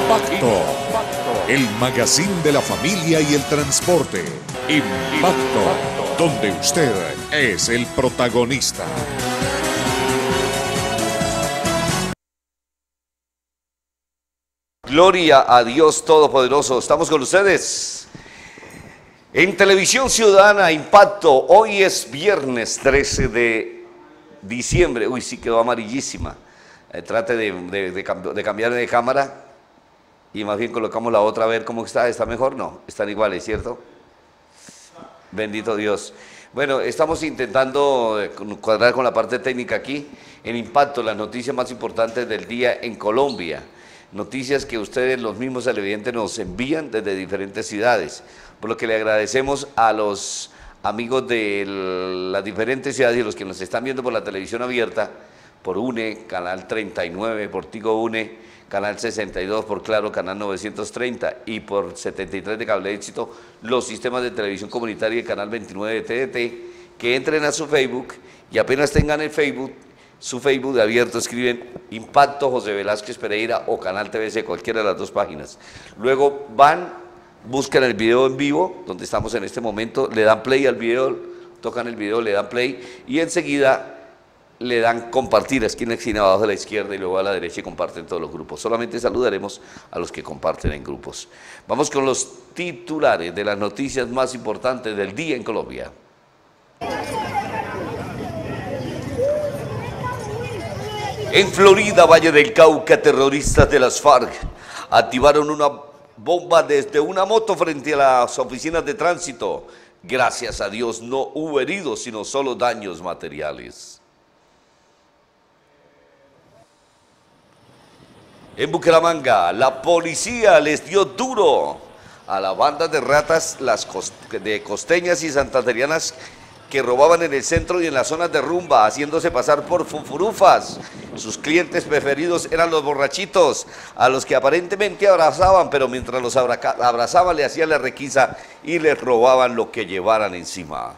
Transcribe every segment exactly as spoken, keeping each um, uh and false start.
Impacto, el magazine de la familia y el transporte. Impacto, donde usted es el protagonista. Gloria a Dios Todopoderoso. Estamos con ustedes en Televisión Ciudadana Impacto. Hoy es viernes trece de diciembre. Uy, sí quedó amarillísima. Eh, trate de, de, de, cambi de cambiar de cámara y más bien colocamos la otra a ver cómo está. ¿Está mejor? No, están iguales, ¿cierto? Bendito Dios. Bueno, estamos intentando cuadrar con la parte técnica aquí en Impacto, las noticias más importantes del día en Colombia. Noticias que ustedes, los mismos televidentes, nos envían desde diferentes ciudades, por lo que le agradecemos a los amigos de las diferentes ciudades y los que nos están viendo por la televisión abierta, por UNE, Canal treinta y nueve, por Tigo UNE, Canal sesenta y dos, por Claro, Canal novecientos treinta y por setenta y tres de Cable Éxito, los sistemas de televisión comunitaria y Canal veintinueve de T D T, que entren a su Facebook y apenas tengan el Facebook, su Facebook de abierto, escriben Impacto José Velázquez Pereira o Canal T V C, cualquiera de las dos páginas. Luego van, buscan el video en vivo, donde estamos en este momento, le dan play al video, tocan el video, le dan play y enseguida le dan compartir, aquí en la esquina abajo de la izquierda y luego a la derecha y comparten todos los grupos. Solamente saludaremos a los que comparten en grupos. Vamos con los titulares de las noticias más importantes del día en Colombia. En Florida, Valle del Cauca, terroristas de las FARC activaron una bomba desde una moto frente a las oficinas de tránsito. Gracias a Dios no hubo heridos, sino solo daños materiales. En Bucaramanga, la policía les dio duro a la banda de ratas las cost de costeñas y santandereanas que robaban en el centro y en las zonas de rumba, haciéndose pasar por funfurufas. Sus clientes preferidos eran los borrachitos, a los que aparentemente abrazaban, pero mientras los abrazaban le hacían la requisa y les robaban lo que llevaran encima.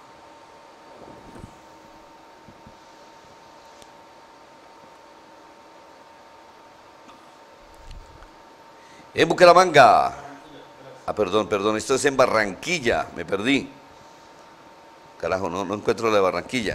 En Bucaramanga, ah, perdón, perdón, esto es en Barranquilla, me perdí. Carajo, no, no encuentro la de Barranquilla.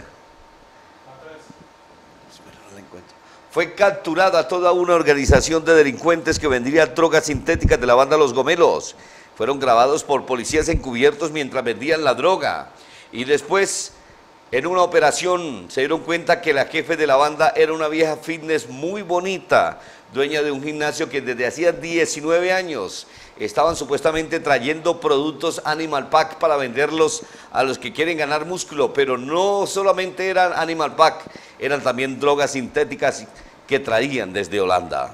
No la encuentro. Fue capturada toda una organización de delincuentes que vendría drogas sintéticas de la banda Los Gomelos. Fueron grabados por policías encubiertos mientras vendían la droga. Y después, en una operación, se dieron cuenta que la jefe de la banda era una vieja fitness muy bonita, dueña de un gimnasio que desde hacía diecinueve años estaban supuestamente trayendo productos Animal Pack para venderlos a los que quieren ganar músculo, pero no solamente eran Animal Pack, eran también drogas sintéticas que traían desde Holanda.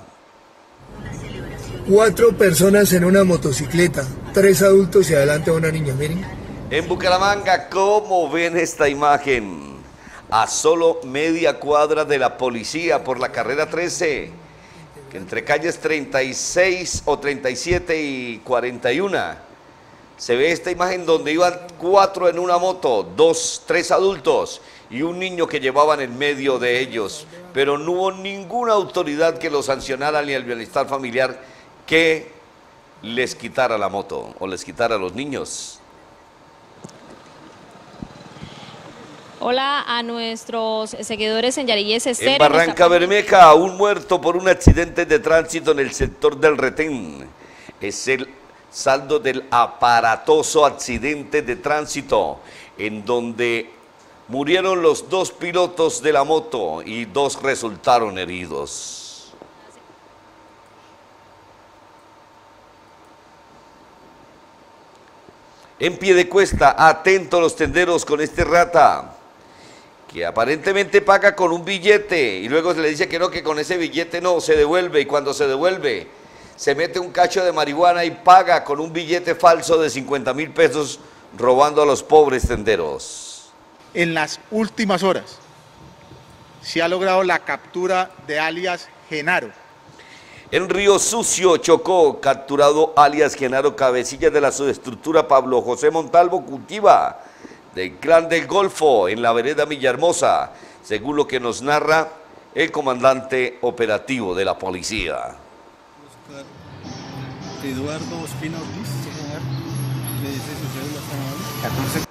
Cuatro personas en una motocicleta, tres adultos y adelante una niña, miren. En Bucaramanga, ¿cómo ven esta imagen? A solo media cuadra de la policía por la carrera trece, que entre calles treinta y seis o treinta y siete y cuarenta y uno, se ve esta imagen donde iban cuatro en una moto, dos, tres adultos y un niño que llevaban en medio de ellos, pero no hubo ninguna autoridad que los sancionara ni el bienestar familiar que les quitara la moto o les quitara a los niños. Hola a nuestros seguidores en Yariyes Estéreo. En Barranca Bermeja, un muerto por un accidente de tránsito en el sector del Retén. Es el saldo del aparatoso accidente de tránsito, en donde murieron los dos pilotos de la moto y dos resultaron heridos. En Piedecuesta, atento los tenderos con este rata, que aparentemente paga con un billete y luego se le dice que no, que con ese billete no, se devuelve, y cuando se devuelve se mete un cacho de marihuana y paga con un billete falso de cincuenta mil pesos, robando a los pobres tenderos. En las últimas horas se ha logrado la captura de alias Genaro. En Río Sucio, Chocó, capturado alias Genaro, cabecilla de la subestructura Pablo José Montalvo Cultiva, del Clan del Golfo, en la vereda Villahermosa, según lo que nos narra el comandante operativo de la policía. Eduardo Ospina Ortiz, sí, señor. Me dice su cédula, catorce.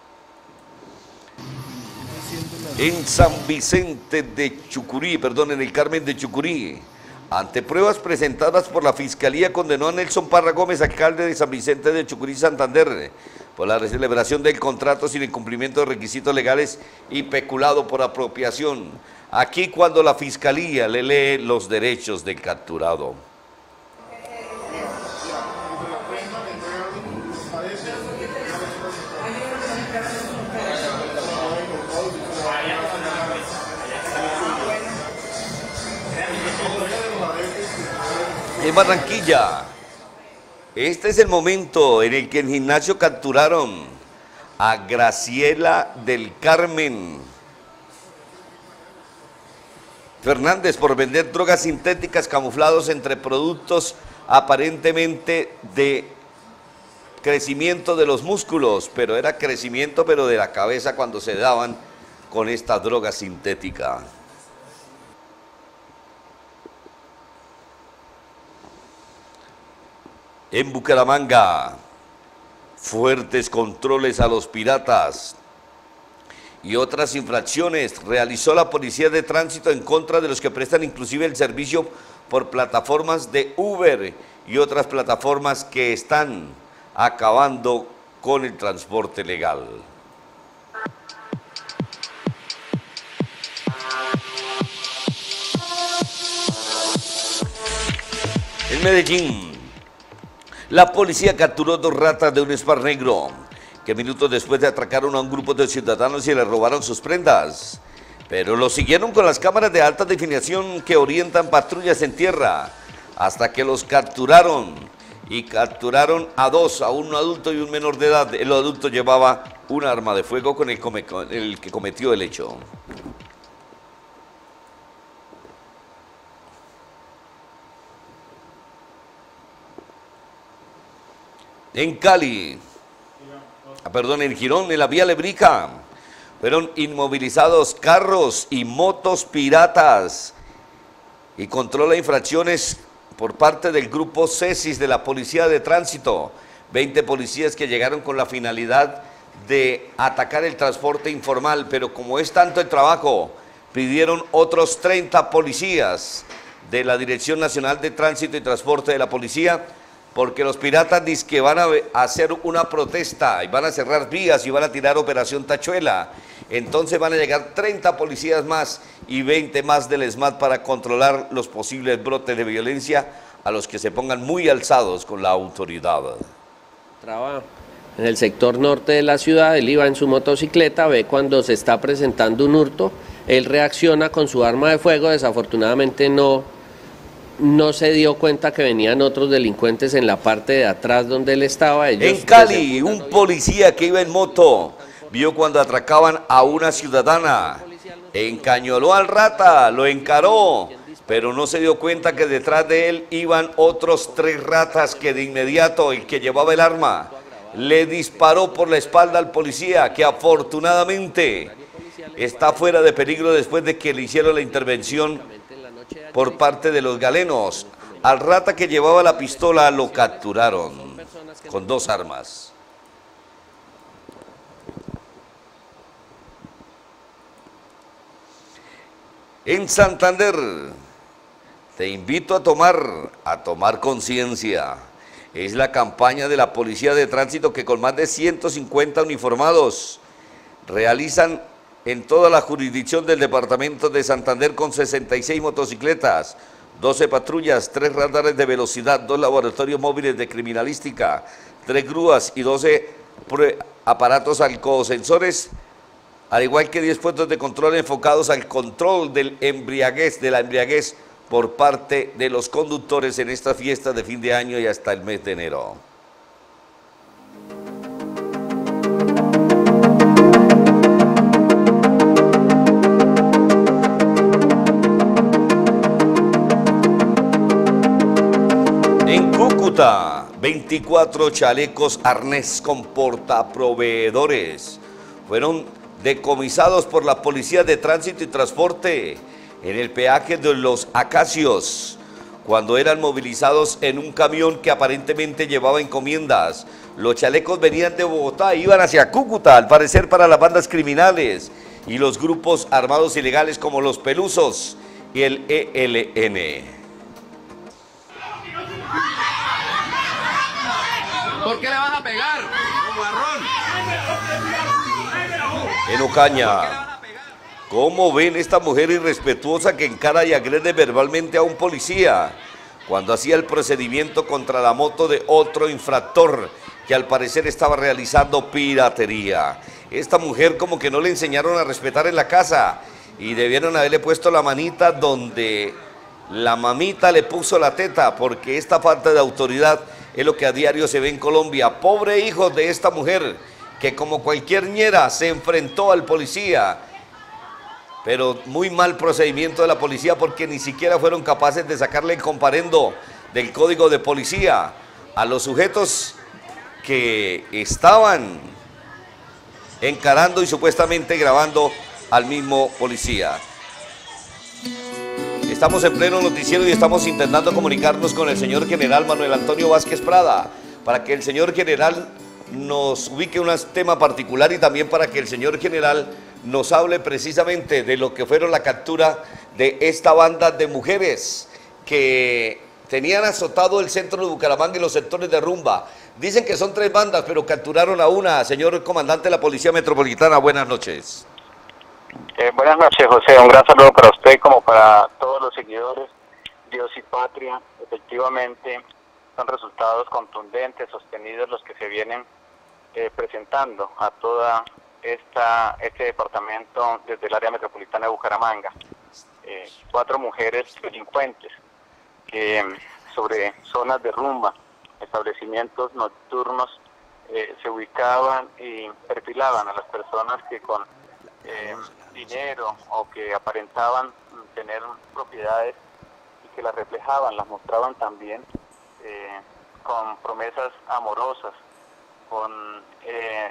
En San Vicente de Chucurí, perdón, en el Carmen de Chucurí, ante pruebas presentadas por la Fiscalía, condenó a Nelson Parra Gómez, alcalde de San Vicente de Chucurí, Santander, por la celebración del contrato sin el cumplimiento de requisitos legales y peculado por apropiación. Aquí cuando la Fiscalía le lee los derechos del capturado. En Barranquilla, este es el momento en el que en gimnasio capturaron a Graciela del Carmen Fernández por vender drogas sintéticas camuflados entre productos aparentemente de crecimiento de los músculos, pero era crecimiento pero de la cabeza cuando se daban con esta droga sintética. En Bucaramanga, fuertes controles a los piratas y otras infracciones realizó la Policía de Tránsito en contra de los que prestan inclusive el servicio por plataformas de Uber y otras plataformas que están acabando con el transporte legal. En Medellín, la policía capturó dos ratas de un Spar negro que minutos después de atracaron a un grupo de ciudadanos y le robaron sus prendas. Pero lo siguieron con las cámaras de alta definición que orientan patrullas en tierra hasta que los capturaron. Y capturaron a dos, a un adulto y un menor de edad. El adulto llevaba un arma de fuego con el, come, con el que cometió el hecho. En Cali, perdón, en Girón, en la vía Lebrica, fueron inmovilizados carros y motos piratas y controla infracciones por parte del grupo CESIS de la Policía de Tránsito. veinte policías que llegaron con la finalidad de atacar el transporte informal, pero como es tanto el trabajo, pidieron otros treinta policías de la Dirección Nacional de Tránsito y Transporte de la Policía, porque los piratas dicen que van a hacer una protesta y van a cerrar vías y van a tirar Operación Tachuela. Entonces van a llegar treinta policías más y veinte más del SMAT para controlar los posibles brotes de violencia a los que se pongan muy alzados con la autoridad. Trabajo en el sector norte de la ciudad, él iba en su motocicleta, ve cuando se está presentando un hurto, él reacciona con su arma de fuego, desafortunadamente no... no se dio cuenta que venían otros delincuentes en la parte de atrás donde él estaba. Ellos en Cali, un policía que iba en moto vio cuando atracaban a una ciudadana, encañoló al rata, lo encaró, pero no se dio cuenta que detrás de él iban otros tres ratas que de inmediato el que llevaba el arma le disparó por la espalda al policía, que afortunadamente está fuera de peligro después de que le hicieron la intervención por parte de los galenos. Al rata que llevaba la pistola lo capturaron con dos armas. En Santander, te invito a tomar, a tomar conciencia. Es la campaña de la Policía de Tránsito que con más de ciento cincuenta uniformados realizan en toda la jurisdicción del departamento de Santander con sesenta y seis motocicletas, doce patrullas, tres radares de velocidad, dos laboratorios móviles de criminalística, tres grúas y doce aparatos alcoholsensores, al igual que diez puestos de control enfocados al control del embriaguez, de la embriaguez por parte de los conductores en estas fiestas de fin de año y hasta el mes de enero. En Cúcuta, veinticuatro chalecos arnés con portaproveedores fueron decomisados por la Policía de Tránsito y Transporte en el peaje de Los Acacios, cuando eran movilizados en un camión que aparentemente llevaba encomiendas. Los chalecos venían de Bogotá, iban hacia Cúcuta, al parecer para las bandas criminales y los grupos armados ilegales como los Pelusos y el E L N. ¿Por qué le vas a pegar? Como marrón. En Ocaña. ¿Cómo ven esta mujer irrespetuosa que encara y agrede verbalmente a un policía cuando hacía el procedimiento contra la moto de otro infractor que al parecer estaba realizando piratería? Esta mujer como que no le enseñaron a respetar en la casa y debieron haberle puesto la manita donde la mamita le puso la teta, porque esta falta de autoridad es lo que a diario se ve en Colombia. Pobre hijo de esta mujer que como cualquier ñera se enfrentó al policía. Pero muy mal procedimiento de la policía porque ni siquiera fueron capaces de sacarle el comparendo del código de policía a los sujetos que estaban encarando y supuestamente grabando al mismo policía. Estamos en pleno noticiero y estamos intentando comunicarnos con el señor general Manuel Antonio Vázquez Prada para que el señor general nos ubique un tema particular y también para que el señor general nos hable precisamente de lo que fueron la captura de esta banda de mujeres que tenían azotado el centro de Bucaramanga y los sectores de rumba. Dicen que son tres bandas, pero capturaron a una. Señor comandante de la Policía Metropolitana, buenas noches. Eh, buenas noches, José. Un gran saludo para usted como para todos los seguidores. Dios y patria, efectivamente, son resultados contundentes, sostenidos los que se vienen eh, presentando a toda esta este departamento desde el área metropolitana de Bucaramanga. Eh, cuatro mujeres delincuentes que sobre zonas de rumba, establecimientos nocturnos, eh, se ubicaban y perfilaban a las personas que con eh, dinero o que aparentaban tener propiedades y que las reflejaban, las mostraban también eh, con promesas amorosas, con eh,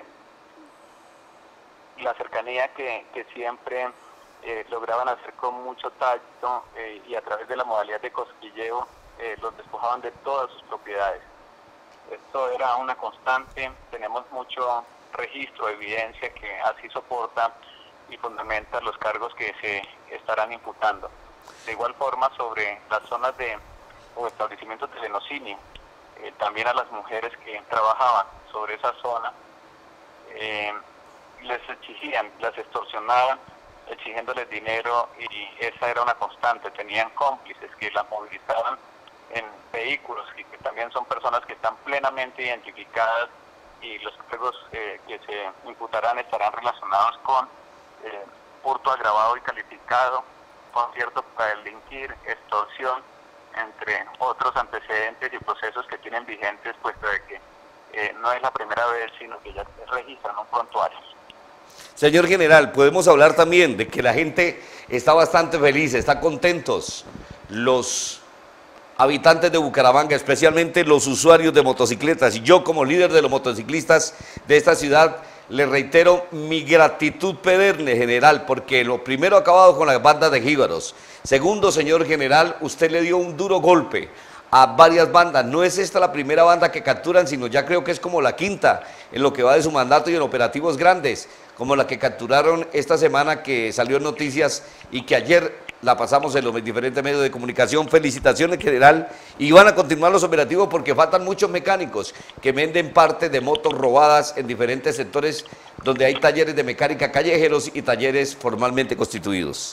la cercanía que, que siempre eh, lograban hacer con mucho tacto eh, y a través de la modalidad de cosquilleo eh, los despojaban de todas sus propiedades. Esto era una constante, tenemos mucho registro, evidencia que así soporta y fundamenta los cargos que se estarán imputando. De igual forma, sobre las zonas de o establecimientos de lenocinio, eh, también a las mujeres que trabajaban sobre esa zona, eh, les exigían, las extorsionaban, exigiéndoles dinero, y esa era una constante. Tenían cómplices que las movilizaban en vehículos y que también son personas que están plenamente identificadas, y los cargos eh, que se imputarán estarán relacionados con eh, hurto agravado y calificado, concierto para delinquir, extorsión, entre otros antecedentes y procesos que tienen vigentes, puesto de que eh, no es la primera vez, sino que ya registran un prontuario. Señor general, podemos hablar también de que la gente está bastante feliz, está contentos. Los habitantes de Bucaramanga, especialmente los usuarios de motocicletas, y yo como líder de los motociclistas de esta ciudad, le reitero mi gratitud perenne, general, porque lo primero ha acabado con las bandas de jíbaros. Segundo, señor general, usted le dio un duro golpe a varias bandas. No es esta la primera banda que capturan, sino ya creo que es como la quinta en lo que va de su mandato y en operativos grandes, como la que capturaron esta semana, que salió en noticias y que ayer la pasamos en los diferentes medios de comunicación. Felicitaciones, general, y van a continuar los operativos porque faltan muchos mecánicos que venden partes de motos robadas en diferentes sectores donde hay talleres de mecánica callejeros y talleres formalmente constituidos.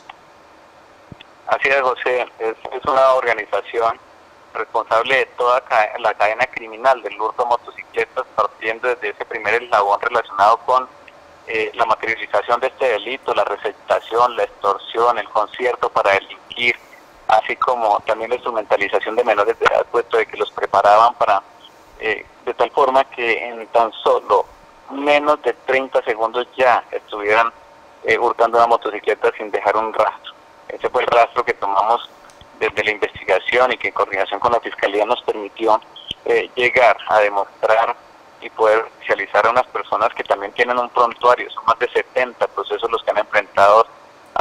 Así es, José, es, es una organización responsable de toda la cadena criminal del hurto de motocicletas, partiendo desde ese primer eslabón relacionado con eh, la materialización de este delito, la receptación, la extorsión, el concierto para delinquir, así como también la instrumentalización de menores de edad, puesto de que los preparaban para, eh, de tal forma que en tan solo menos de treinta segundos ya estuvieran eh, hurtando una motocicleta sin dejar un rastro. Ese fue el rastro que tomamos desde la investigación y que en coordinación con la Fiscalía nos permitió eh, llegar a demostrar y poder oficializar a unas personas que también tienen un prontuario. Son más de setenta procesos los que han enfrentado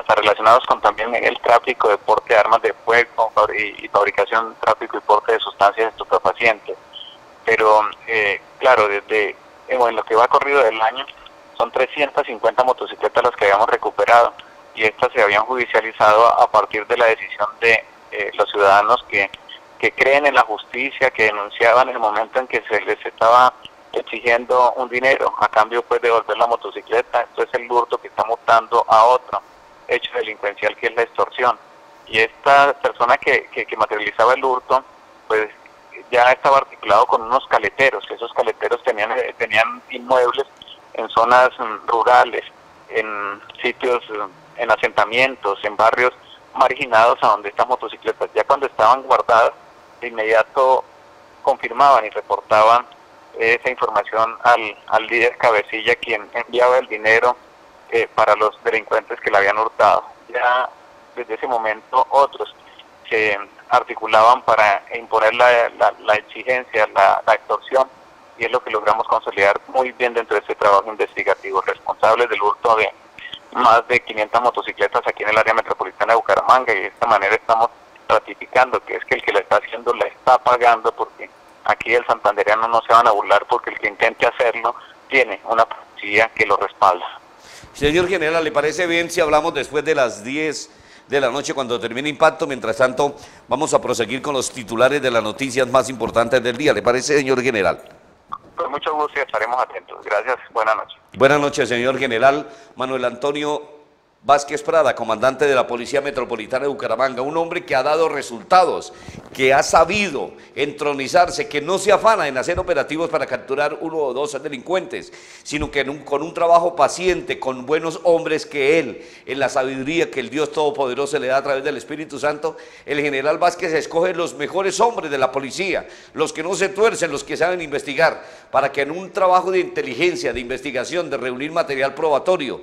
hasta relacionados con también el tráfico de porte de armas de fuego y, y fabricación, tráfico y porte de sustancias estupefacientes. Pero, eh, claro, desde eh, en lo que va corrido del año, son trescientas cincuenta motocicletas las que habíamos recuperado, y estas se habían judicializado a, a partir de la decisión de eh, los ciudadanos que, que creen en la justicia, que denunciaban en el momento en que se les estaba exigiendo un dinero a cambio pues de devolver la motocicleta. Esto es el hurto que está mutando a otro hecho delincuencial, que es la extorsión. Y esta persona que, que, que materializaba el hurto, pues ya estaba articulado con unos caleteros. Esos caleteros tenían, tenían inmuebles en zonas rurales, en sitios, en asentamientos, en barrios marginados a donde estas motocicletas, ya cuando estaban guardadas, de inmediato confirmaban y reportaban esa información al, al líder cabecilla, quien enviaba el dinero eh, para los delincuentes que la habían hurtado. Ya desde ese momento otros se articulaban para imponer la, la, la exigencia, la, la extorsión, y es lo que logramos consolidar muy bien dentro de este trabajo investigativo. Responsables del hurto de más de quinientas motocicletas aquí en el área metropolitana de Bucaramanga, y de esta manera estamos ratificando que es que el que la está haciendo la está pagando, porque aquí el santandereano no se van a burlar, porque el que intente hacerlo tiene una policía que lo respalda. Señor general, ¿le parece bien si hablamos después de las diez de la noche cuando termine Impacto? Mientras tanto, vamos a proseguir con los titulares de las noticias más importantes del día. ¿Le parece, señor general? Con mucho gusto y estaremos atentos. Gracias, buenas noches. Buenas noches, señor general Manuel Antonio Vázquez Prada, comandante de la Policía Metropolitana de Bucaramanga, un hombre que ha dado resultados, que ha sabido entronizarse, que no se afana en hacer operativos para capturar uno o dos delincuentes, sino que en un, con un trabajo paciente, con buenos hombres que él, en la sabiduría que el Dios Todopoderoso le da a través del Espíritu Santo, el general Vázquez escoge los mejores hombres de la policía, los que no se tuercen, los que saben investigar, para que en un trabajo de inteligencia, de investigación, de reunir material probatorio,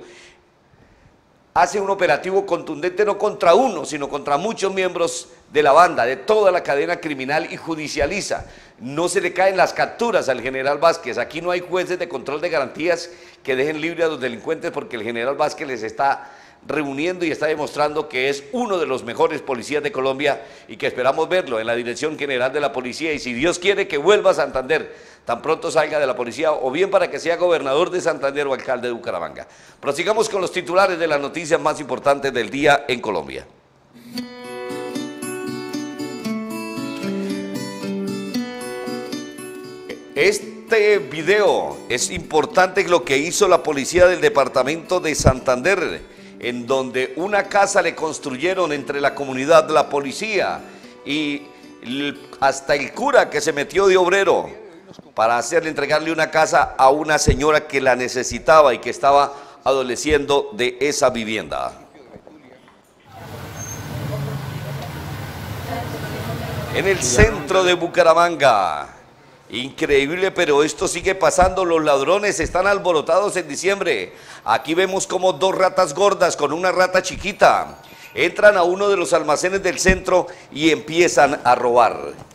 hace un operativo contundente no contra uno, sino contra muchos miembros de la banda, de toda la cadena criminal, y judicializa. No se le caen las capturas al general Vázquez. Aquí no hay jueces de control de garantías que dejen libre a los delincuentes, porque el general Vázquez les está reuniendo y está demostrando que es uno de los mejores policías de Colombia, y que esperamos verlo en la Dirección General de la Policía, y si Dios quiere que vuelva a Santander tan pronto salga de la policía, o bien para que sea gobernador de Santander o alcalde de Bucaramanga. Prosigamos con los titulares de las noticias más importantes del día en Colombia. Este video es importante, lo que hizo la policía del departamento de Santander, en donde una casa le construyeron entre la comunidad, la policía y hasta el cura, que se metió de obrero para hacerle, entregarle una casa a una señora que la necesitaba y que estaba adoleciendo de esa vivienda. En el centro de Bucaramanga, increíble, pero esto sigue pasando. Los ladrones están alborotados en diciembre. Aquí vemos como dos ratas gordas con una rata chiquita entran a uno de los almacenes del centro y empiezan a robar.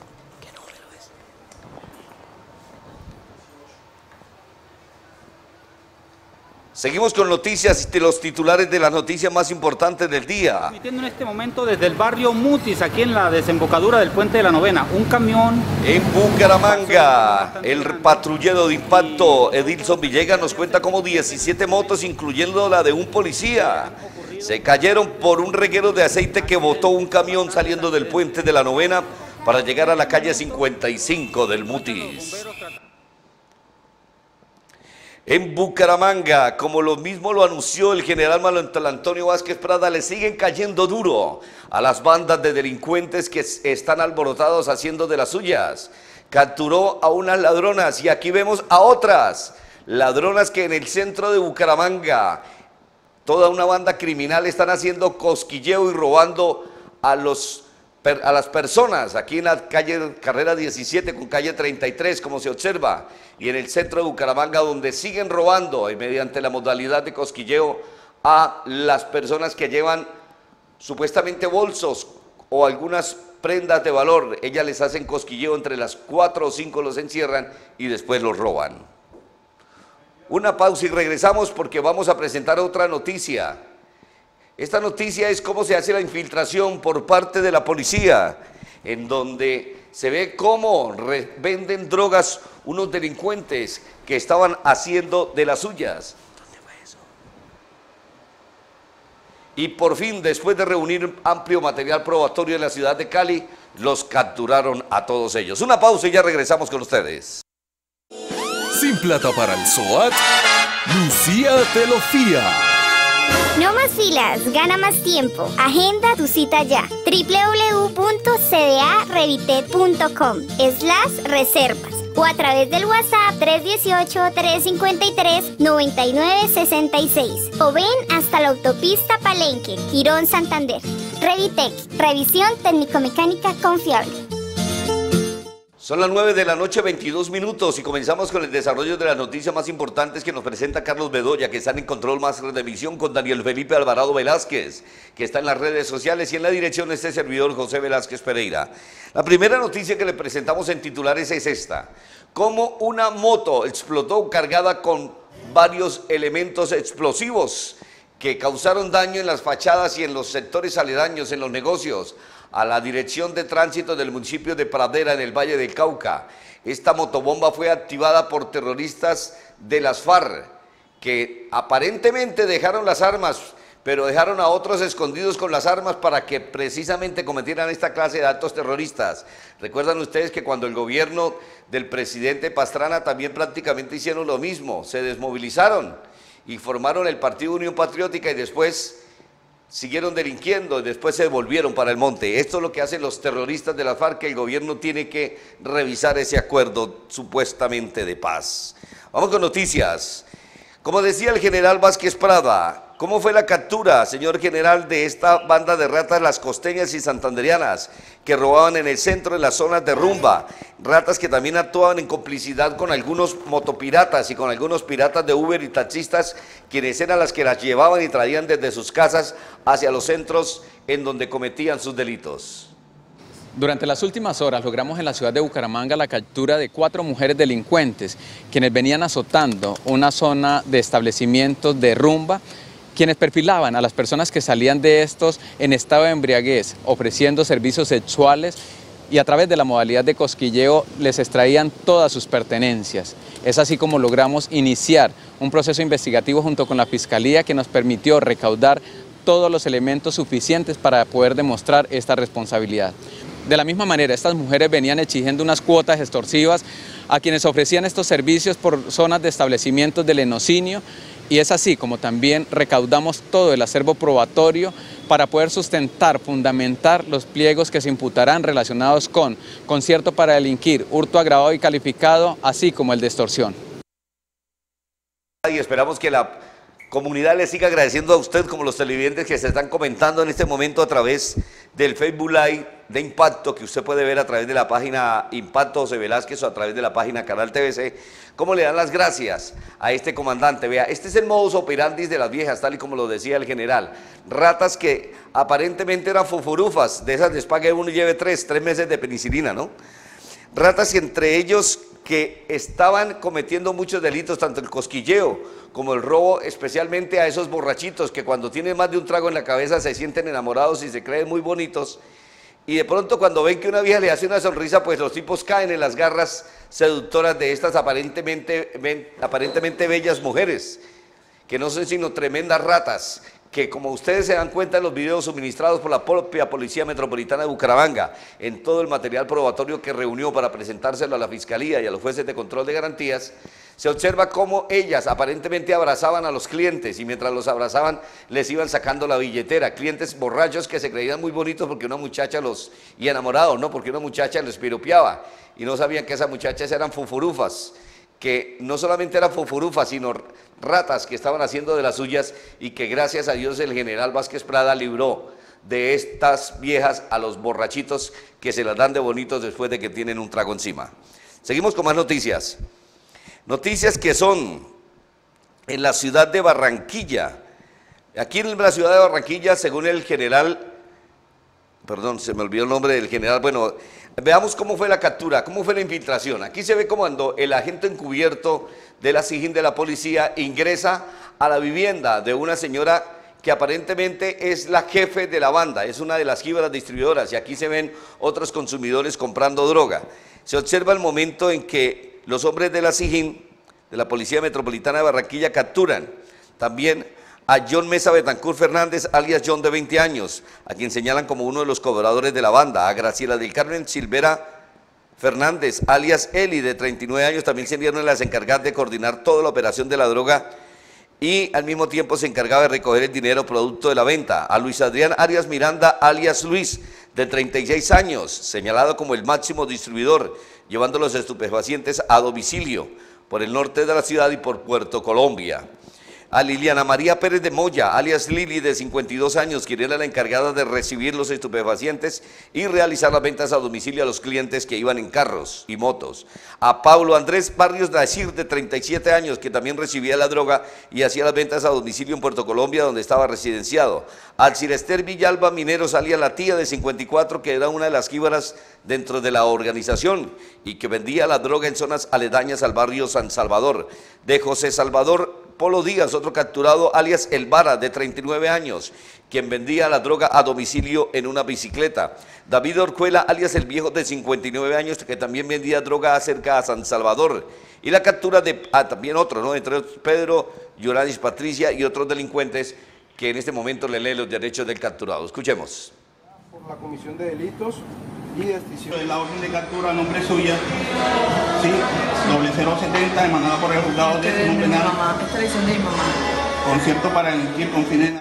Seguimos con noticias de los titulares de las noticias más importantes del día. Transmitiendo en este momento desde el barrio Mutis, aquí en la desembocadura del Puente de la Novena, un camión... En Bucaramanga, el patrullero de Impacto, Edilson Villegas, nos cuenta cómo diecisiete motos, incluyendo la de un policía, se cayeron por un reguero de aceite que botó un camión saliendo del Puente de la Novena para llegar a la calle cincuenta y cinco del Mutis. En Bucaramanga, como lo mismo lo anunció el general Manuel Antonio Vázquez Prada, le siguen cayendo duro a las bandas de delincuentes que están alborotados haciendo de las suyas. Capturó a unas ladronas y aquí vemos a otras ladronas que en el centro de Bucaramanga, toda una banda criminal, están haciendo cosquilleo y robando a los a las personas, aquí en la calle Carrera diecisiete con calle treinta y tres, como se observa, y en el centro de Bucaramanga, donde siguen robando y mediante la modalidad de cosquilleo a las personas que llevan supuestamente bolsos o algunas prendas de valor. Ellas les hacen cosquilleo, entre las cuatro o cinco los encierran y después los roban. Una pausa y regresamos porque vamos a presentar otra noticia. Esta noticia es cómo se hace la infiltración por parte de la policía, en donde se ve cómo venden drogas unos delincuentes que estaban haciendo de las suyas. ¿Dónde fue eso? Y por fin, después de reunir amplio material probatorio en la ciudad de Cali, los capturaron a todos ellos. Una pausa y ya regresamos con ustedes. Sin plata para el SOAT, Lucía te lo fía. No más filas, gana más tiempo. Agenda tu cita ya. doble u doble u doble u punto c d a revitet punto com slash reservas o a través del WhatsApp tres uno ocho, tres cinco tres, nueve nueve seis seis o ven hasta la autopista Palenque, Girón, Santander. Revitec, revisión técnico-mecánica confiable. Son las nueve de la noche, veintidós minutos, y comenzamos con el desarrollo de las noticias más importantes que nos presenta Carlos Bedoya, que están en control más de emisión con Daniel Felipe Alvarado Velázquez, que está en las redes sociales, y en la dirección este servidor José Velázquez Pereira. La primera noticia que le presentamos en titulares es esta: cómo una moto explotó cargada con varios elementos explosivos que causaron daño en las fachadas y en los sectores aledaños, en los negocios, a la Dirección de Tránsito del municipio de Pradera, en el Valle del Cauca. Esta motobomba fue activada por terroristas de las FARC, que aparentemente dejaron las armas, pero dejaron a otros escondidos con las armas para que precisamente cometieran esta clase de actos terroristas. Recuerdan ustedes que cuando el gobierno del presidente Pastrana también prácticamente hicieron lo mismo, se desmovilizaron y formaron el Partido Unión Patriótica y después siguieron delinquiendo y después se devolvieron para el monte. Esto es lo que hacen los terroristas de la FARC, que el gobierno tiene que revisar ese acuerdo supuestamente de paz. Vamos con noticias. Como decía el general Vázquez Prada, ¿cómo fue la captura, señor general, de esta banda de ratas, las costeñas y santanderianas, que robaban en el centro, en las zonas de rumba? Ratas que también actuaban en complicidad con algunos motopiratas y con algunos piratas de Uber y taxistas, quienes eran las que las llevaban y traían desde sus casas hacia los centros en donde cometían sus delitos. Durante las últimas horas logramos en la ciudad de Bucaramanga la captura de cuatro mujeres delincuentes, quienes venían azotando una zona de establecimientos de rumba, quienes perfilaban a las personas que salían de estos en estado de embriaguez, ofreciendo servicios sexuales, y a través de la modalidad de cosquilleo les extraían todas sus pertenencias. Es así como logramos iniciar un proceso investigativo junto con la Fiscalía, que nos permitió recaudar todos los elementos suficientes para poder demostrar esta responsabilidad. De la misma manera, estas mujeres venían exigiendo unas cuotas extorsivas a quienes ofrecían estos servicios por zonas de establecimientos de lenocinio, y es así como también recaudamos todo el acervo probatorio para poder sustentar, fundamentar los pliegos que se imputarán relacionados con concierto para delinquir, hurto agravado y calificado, así como el de extorsión. Y esperamos que la comunidad le siga agradeciendo a usted, como los televidentes que se están comentando en este momento a través del Facebook Live de Impacto, que usted puede ver a través de la página Impacto José Velázquez o a través de la página Canal T V C, cómo le dan las gracias a este comandante. Vea, este es el modus operandi de las viejas, tal y como lo decía el general. Ratas que aparentemente eran fufurufas, de esas les pague uno y lleve tres, tres meses de penicilina, ¿no? Ratas entre ellos que estaban cometiendo muchos delitos, tanto el cosquilleo como el robo, especialmente a esos borrachitos que cuando tienen más de un trago en la cabeza se sienten enamorados y se creen muy bonitos, y de pronto cuando ven que una vieja le hace una sonrisa, pues los tipos caen en las garras seductoras de estas aparentemente, aparentemente bellas mujeres, que no son sino tremendas ratas, que como ustedes se dan cuenta en los videos suministrados por la propia Policía Metropolitana de Bucaramanga, en todo el material probatorio que reunió para presentárselo a la Fiscalía y a los jueces de control de garantías, se observa cómo ellas aparentemente abrazaban a los clientes, y mientras los abrazaban les iban sacando la billetera. Clientes borrachos que se creían muy bonitos porque una muchacha los, y enamorados, ¿no? Porque una muchacha los piropeaba y no sabían que esas muchachas eran fufurufas, que no solamente eran fufurufas, sino ratas que estaban haciendo de las suyas, y que gracias a Dios el general Vázquez Prada libró de estas viejas a los borrachitos que se las dan de bonitos después de que tienen un trago encima. Seguimos con más noticias. Noticias que son en la ciudad de Barranquilla. Aquí en la ciudad de Barranquilla, según el general, perdón, se me olvidó el nombre del general, bueno, veamos cómo fue la captura, cómo fue la infiltración. Aquí se ve cuando el agente encubierto de la SIJIN de la policía ingresa a la vivienda de una señora que aparentemente es la jefe de la banda, es una de las jíbaras distribuidoras, y aquí se ven otros consumidores comprando droga. Se observa el momento en que los hombres de la SIJIN, de la Policía Metropolitana de Barranquilla, capturan también a John Mesa Betancur Fernández, alias John, de veinte años, a quien señalan como uno de los cobradores de la banda, a Graciela del Carmen Silvera Fernández, alias Eli, de treinta y nueve años, también serían las encargadas de coordinar toda la operación de la droga y al mismo tiempo se encargaba de recoger el dinero producto de la venta. A Luis Adrián Arias Miranda, alias Luis, de treinta y seis años, señalado como el máximo distribuidor, llevando los estupefacientes a domicilio por el norte de la ciudad y por Puerto Colombia. A Liliana María Pérez de Moya, alias Lili, de cincuenta y dos años, quien era la encargada de recibir los estupefacientes y realizar las ventas a domicilio a los clientes que iban en carros y motos. A Pablo Andrés Barrios Dacir, de treinta y siete años, que también recibía la droga y hacía las ventas a domicilio en Puerto Colombia, donde estaba residenciado. A Alcirester Villalba Mineros, alias La Tía, de cincuenta y cuatro, que era una de las jíbaras dentro de la organización y que vendía la droga en zonas aledañas al barrio San Salvador. De José Salvador Polo Díaz, otro capturado, alias El Vara, de treinta y nueve años, quien vendía la droga a domicilio en una bicicleta. David Orcuela, alias El Viejo, de cincuenta y nueve años, que también vendía droga cerca a San Salvador. Y la captura de ah, también otro, ¿no? Entre otros, Pedro, Yoranis Patricia y otros delincuentes que en este momento le leen los derechos del capturado. Escuchemos. Por la comisión de delitos y de extinción. La orden de captura a nombre suya, sí, doble cero setenta, emanada por el juzgado de no penal. Esta es de mi mamá. Concierto para delinquir con fines.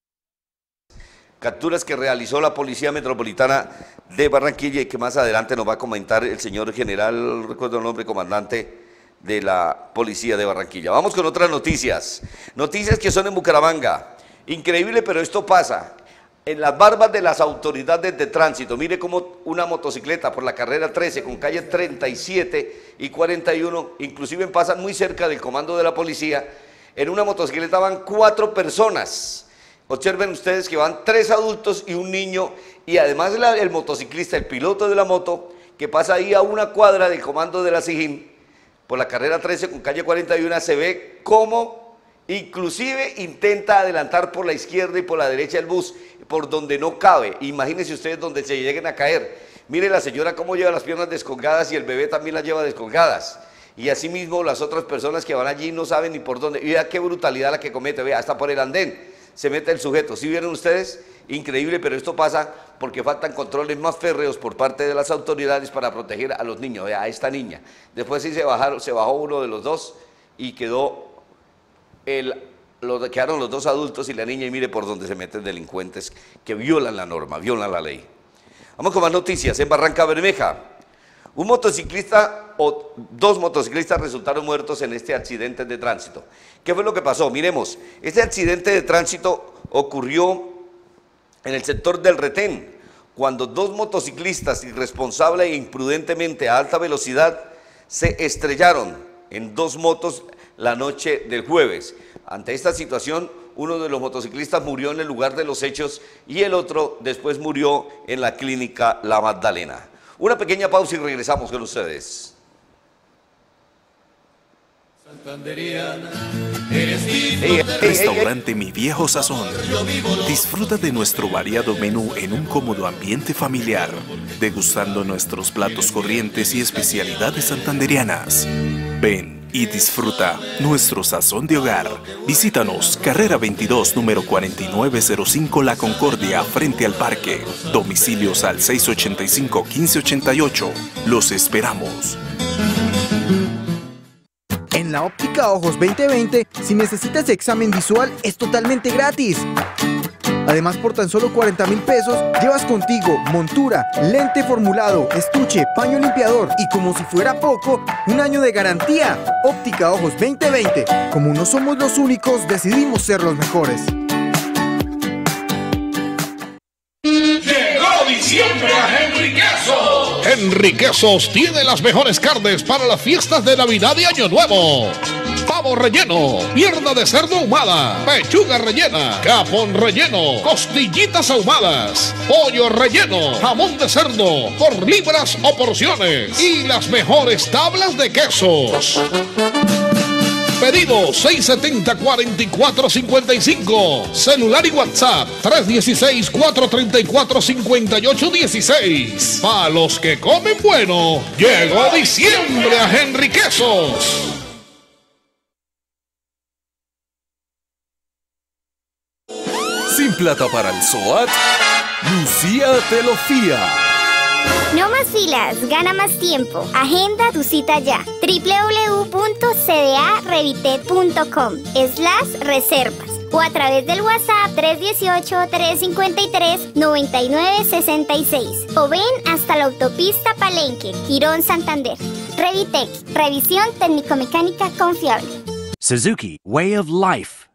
Capturas que realizó la Policía Metropolitana de Barranquilla y que más adelante nos va a comentar el señor general, no recuerdo el nombre, comandante de la Policía de Barranquilla. Vamos con otras noticias. Noticias que son en Bucaramanga. Increíble, pero esto pasa. En las barbas de las autoridades de tránsito, mire cómo una motocicleta por la carrera trece con calle treinta y siete y cuarenta y uno, inclusive pasan muy cerca del comando de la policía, en una motocicleta van cuatro personas. Observen ustedes que van tres adultos y un niño, y además la, el motociclista, el piloto de la moto, que pasa ahí a una cuadra del comando de la SIJIN, por la carrera trece con calle cuarenta y uno, se ve cómo inclusive intenta adelantar por la izquierda y por la derecha el bus, por donde no cabe. Imagínense ustedes donde se lleguen a caer. Mire la señora cómo lleva las piernas descolgadas y el bebé también las lleva descolgadas. Y asimismo las otras personas que van allí no saben ni por dónde. Y vea qué brutalidad la que comete, vea, hasta por el andén se mete el sujeto. ¿Sí vieron ustedes? Increíble, pero esto pasa porque faltan controles más férreos por parte de las autoridades para proteger a los niños, vea, a esta niña. Después sí se, bajaron, se bajó uno de los dos y quedó... El, lo, quedaron los dos adultos y la niña, y mire por donde se meten delincuentes que violan la norma, violan la ley. Vamos con más noticias. En Barranca Bermeja, un motociclista o dos motociclistas resultaron muertos en este accidente de tránsito. ¿Qué fue lo que pasó? Miremos, este accidente de tránsito ocurrió en el sector del Retén, cuando dos motociclistas irresponsable e imprudentemente a alta velocidad se estrellaron en dos motos la noche del jueves. Ante esta situación, uno de los motociclistas murió en el lugar de los hechos y el otro después murió en la clínica La Magdalena. Una pequeña pausa y regresamos con ustedes. Restaurante Mi Viejo Sazón. Disfruta de nuestro variado menú en un cómodo ambiente familiar, degustando nuestros platos corrientes y especialidades santanderianas. Ven y disfruta nuestro sazón de hogar. Visítanos, carrera veintidós, número cuarenta y nueve cero cinco La Concordia, frente al parque. Domicilios al seis ochenta y cinco, quince ochenta y ocho. Los esperamos. En la óptica Ojos veinte veinte, si necesitas examen visual, es totalmente gratis. Además, por tan solo cuarenta mil pesos, llevas contigo montura, lente formulado, estuche, paño limpiador y, como si fuera poco, un año de garantía. Óptica Ojos veinte veinte. Como no somos los únicos, decidimos ser los mejores. Llegó diciembre a Henry Quesos. Henry Quesos tiene las mejores carnes para las fiestas de Navidad y Año Nuevo. Pavo relleno, pierna de cerdo ahumada, pechuga rellena, capón relleno, costillitas ahumadas, pollo relleno, jamón de cerdo, por libras o porciones y las mejores tablas de quesos. Pedidos seis siete cero, cuatro cuatro cinco cinco. Celular y WhatsApp tres uno seis, cuatro tres cuatro, cinco ocho uno seis. Para los que comen bueno, llegó diciembre a Henry Quesos. Sin plata para el SOAT, Lucía te lo fía. No más filas, gana más tiempo. Agenda tu cita ya. doble u doble u doble u punto c d a revitet punto com slash reservas o a través del WhatsApp tres uno ocho, tres cinco tres, nueve nueve seis seis o ven hasta la autopista Palenque, Girón, Santander. Revitec, revisión técnico-mecánica confiable. Suzuki, way of life.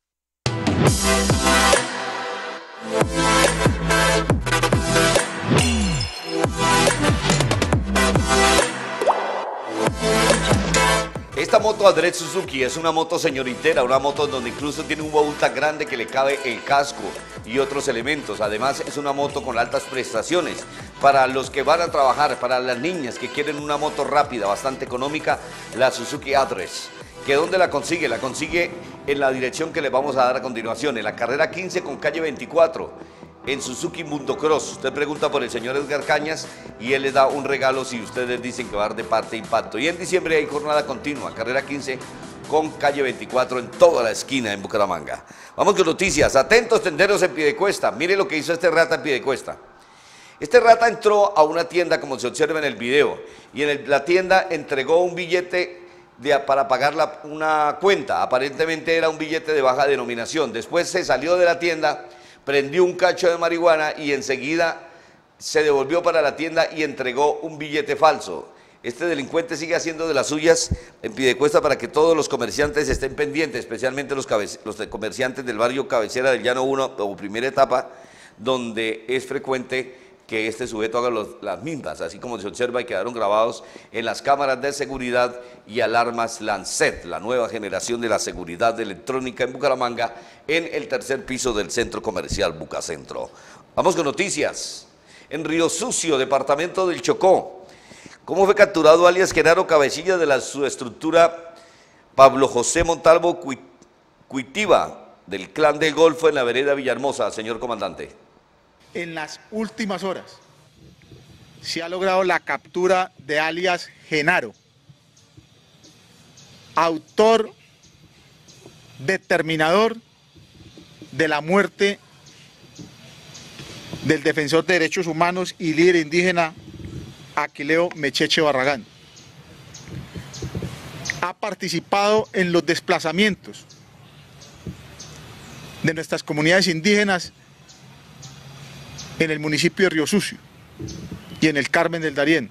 Esta moto Adret Suzuki es una moto señoritera, una moto donde incluso tiene un baúl tan grande que le cabe el casco y otros elementos. Además es una moto con altas prestaciones para los que van a trabajar, para las niñas que quieren una moto rápida, bastante económica, la Suzuki Adret. ¿Que dónde la consigue? La consigue en la dirección que les vamos a dar a continuación, en la carrera quince con calle veinticuatro. En Suzuki Mundo Cross. Usted pregunta por el señor Edgar Cañas y él les da un regalo si ustedes dicen que va a dar de parte Impacto. Y en diciembre hay jornada continua, carrera quince con calle veinticuatro en toda la esquina en Bucaramanga. Vamos con noticias. Atentos tenderos en Piedecuesta. Mire lo que hizo este rata en Piedecuesta. Este rata entró a una tienda, como se observa en el video, y en el, la tienda entregó un billete de, para pagar la, una cuenta. Aparentemente era un billete de baja denominación. Después se salió de la tienda, prendió un cacho de marihuana y enseguida se devolvió para la tienda y entregó un billete falso. Este delincuente sigue haciendo de las suyas en Piedecuesta para que todos los comerciantes estén pendientes, especialmente los, los comerciantes del barrio Cabecera del Llano uno o primera etapa, donde es frecuente que este sujeto haga los, las mismas, así como se observa y quedaron grabados en las cámaras de seguridad y alarmas Lancet, la nueva generación de la seguridad electrónica en Bucaramanga, en el tercer piso del centro comercial Bucacentro. Vamos con noticias. En Río Sucio, departamento del Chocó, ¿cómo fue capturado alias Genaro Cabecilla de la subestructura Pablo José Montalvo Cuitiva del Clan del Golfo en la vereda Villahermosa, señor comandante? En las últimas horas se ha logrado la captura de alias Genaro, autor determinador de la muerte del defensor de derechos humanos y líder indígena Aquileo Mecheche Barragán. Ha participado en los desplazamientos de nuestras comunidades indígenas en el municipio de Río Sucio y en el Carmen del Darién,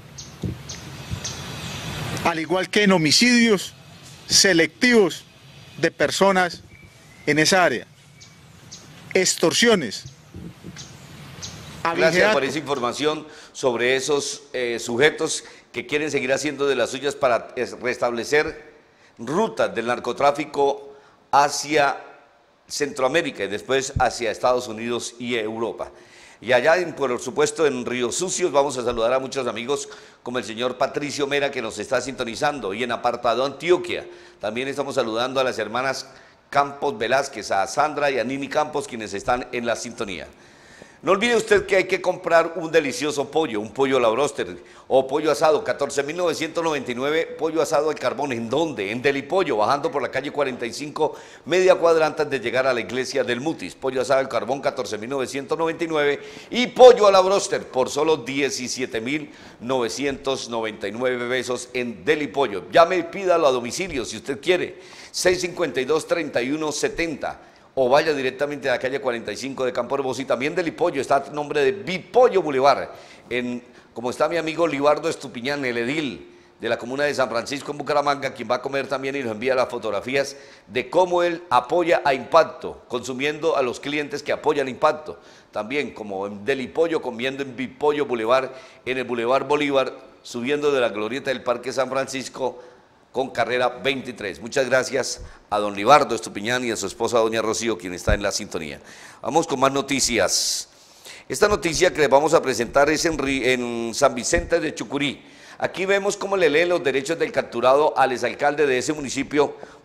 al igual que en homicidios selectivos de personas en esa área, extorsiones. Gracias por esa información sobre esos eh, sujetos que quieren seguir haciendo de las suyas para restablecer rutas del narcotráfico hacia Centroamérica y después hacia Estados Unidos y Europa. Y allá, en, por supuesto, en Río Sucios vamos a saludar a muchos amigos como el señor Patricio Mera, que nos está sintonizando, y en Apartado Antioquia también estamos saludando a las hermanas Campos Velázquez, a Sandra y a Nini Campos, quienes están en la sintonía. No olvide usted que hay que comprar un delicioso pollo, un pollo a la broster o pollo asado, catorce mil novecientos noventa y nueve, pollo asado al carbón. ¿En dónde? En Delipollo, bajando por la calle cuarenta y cinco, media cuadra antes de llegar a la iglesia del Mutis. Pollo asado al carbón, catorce mil novecientos noventa y nueve, y pollo a la broster por solo diecisiete mil novecientos noventa y nueve pesos en Delipollo. Llame y pídalo a domicilio si usted quiere, seis cincuenta y dos, treinta y uno setenta. O vaya directamente a la calle cuarenta y cinco de Campo Hermoso, y también de Lipollo, está el nombre de Bipollo Boulevard, en, como está mi amigo Libardo Estupiñán, el edil de la comuna de San Francisco en Bucaramanga, quien va a comer también y nos envía las fotografías de cómo él apoya a Impacto, consumiendo a los clientes que apoyan Impacto, también como en Delipollo, comiendo en Bipollo Boulevard, en el Boulevard Bolívar, subiendo de la glorieta del Parque San Francisco, con carrera veintitrés. Muchas gracias a don Libardo Estupiñán y a su esposa doña Rocío, quien está en la sintonía. Vamos con más noticias. Esta noticia que les vamos a presentar es en, en San Vicente de Chucurí. Aquí vemos cómo le leen los derechos del capturado al exalcalde de ese municipio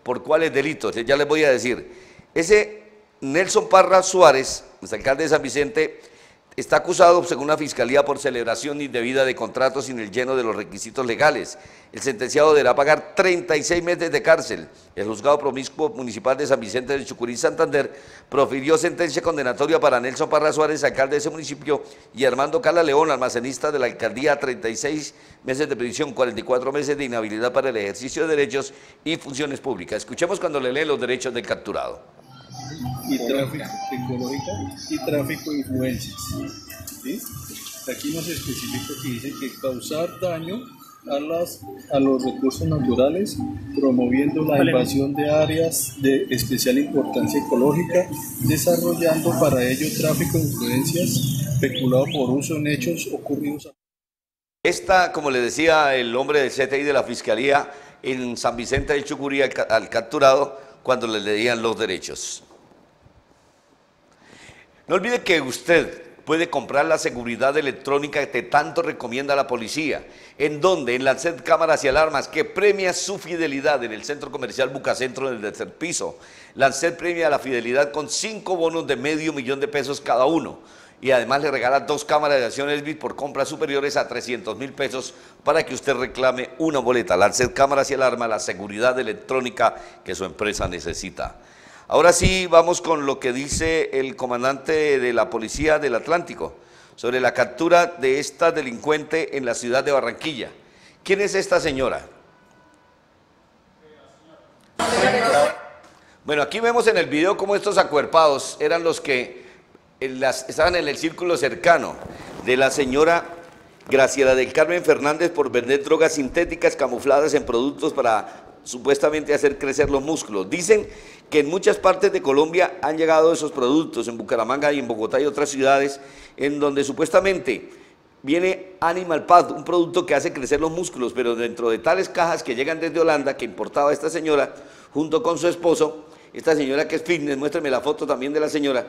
¿Por cuáles delitos? Ya les voy a decir. Ese Nelson Parra Suárez, el alcalde de San Vicente, está acusado, según la Fiscalía, por celebración indebida de contratos sin el lleno de los requisitos legales. El sentenciado deberá pagar treinta y seis meses de cárcel. El juzgado promiscuo municipal de San Vicente de Chucurí, Santander, profirió sentencia condenatoria para Nelson Parra Suárez, alcalde de ese municipio, y Armando Cala León, almacenista de la alcaldía, treinta y seis meses de prisión, cuarenta y cuatro meses de inhabilidad para el ejercicio de derechos y funciones públicas. Escuchemos cuando le leen los derechos del capturado. Y tráfico ecológico y tráfico de influencias. ¿Sí? Aquí nos especifica que dice que causar daño a, las, a los recursos naturales, promoviendo la invasión de áreas de especial importancia ecológica, desarrollando para ello tráfico de influencias especulado por uso en hechos ocurridos. Esta, como le decía el hombre del C T I de la Fiscalía en San Vicente del Chucurí al, al capturado, cuando le leían los derechos. No olvide que usted puede comprar la seguridad electrónica que tanto recomienda la policía. ¿En dónde? En Lancet Cámaras y Alarmas, que premia su fidelidad en el Centro Comercial Bucacentro del tercer piso. Lancet premia la fidelidad con cinco bonos de medio millón de pesos cada uno. Y además le regala dos cámaras de acción Elvis por compras superiores a trescientos mil pesos para que usted reclame una boleta. Lancet Cámaras y Alarmas, la seguridad electrónica que su empresa necesita. Ahora sí, vamos con lo que dice el comandante de la Policía del Atlántico sobre la captura de esta delincuente en la ciudad de Barranquilla. ¿Quién es esta señora? Bueno, aquí vemos en el video cómo estos acuerpados eran los que en las, estaban en el círculo cercano de la señora Graciela del Carmen Fernández por vender drogas sintéticas camufladas en productos para supuestamente hacer crecer los músculos. Dicen que en muchas partes de Colombia han llegado esos productos, en Bucaramanga y en Bogotá y otras ciudades, en donde supuestamente viene Animal Pad, un producto que hace crecer los músculos, pero dentro de tales cajas que llegan desde Holanda, que importaba esta señora, junto con su esposo, esta señora que es fitness, muéstrame la foto también de la señora,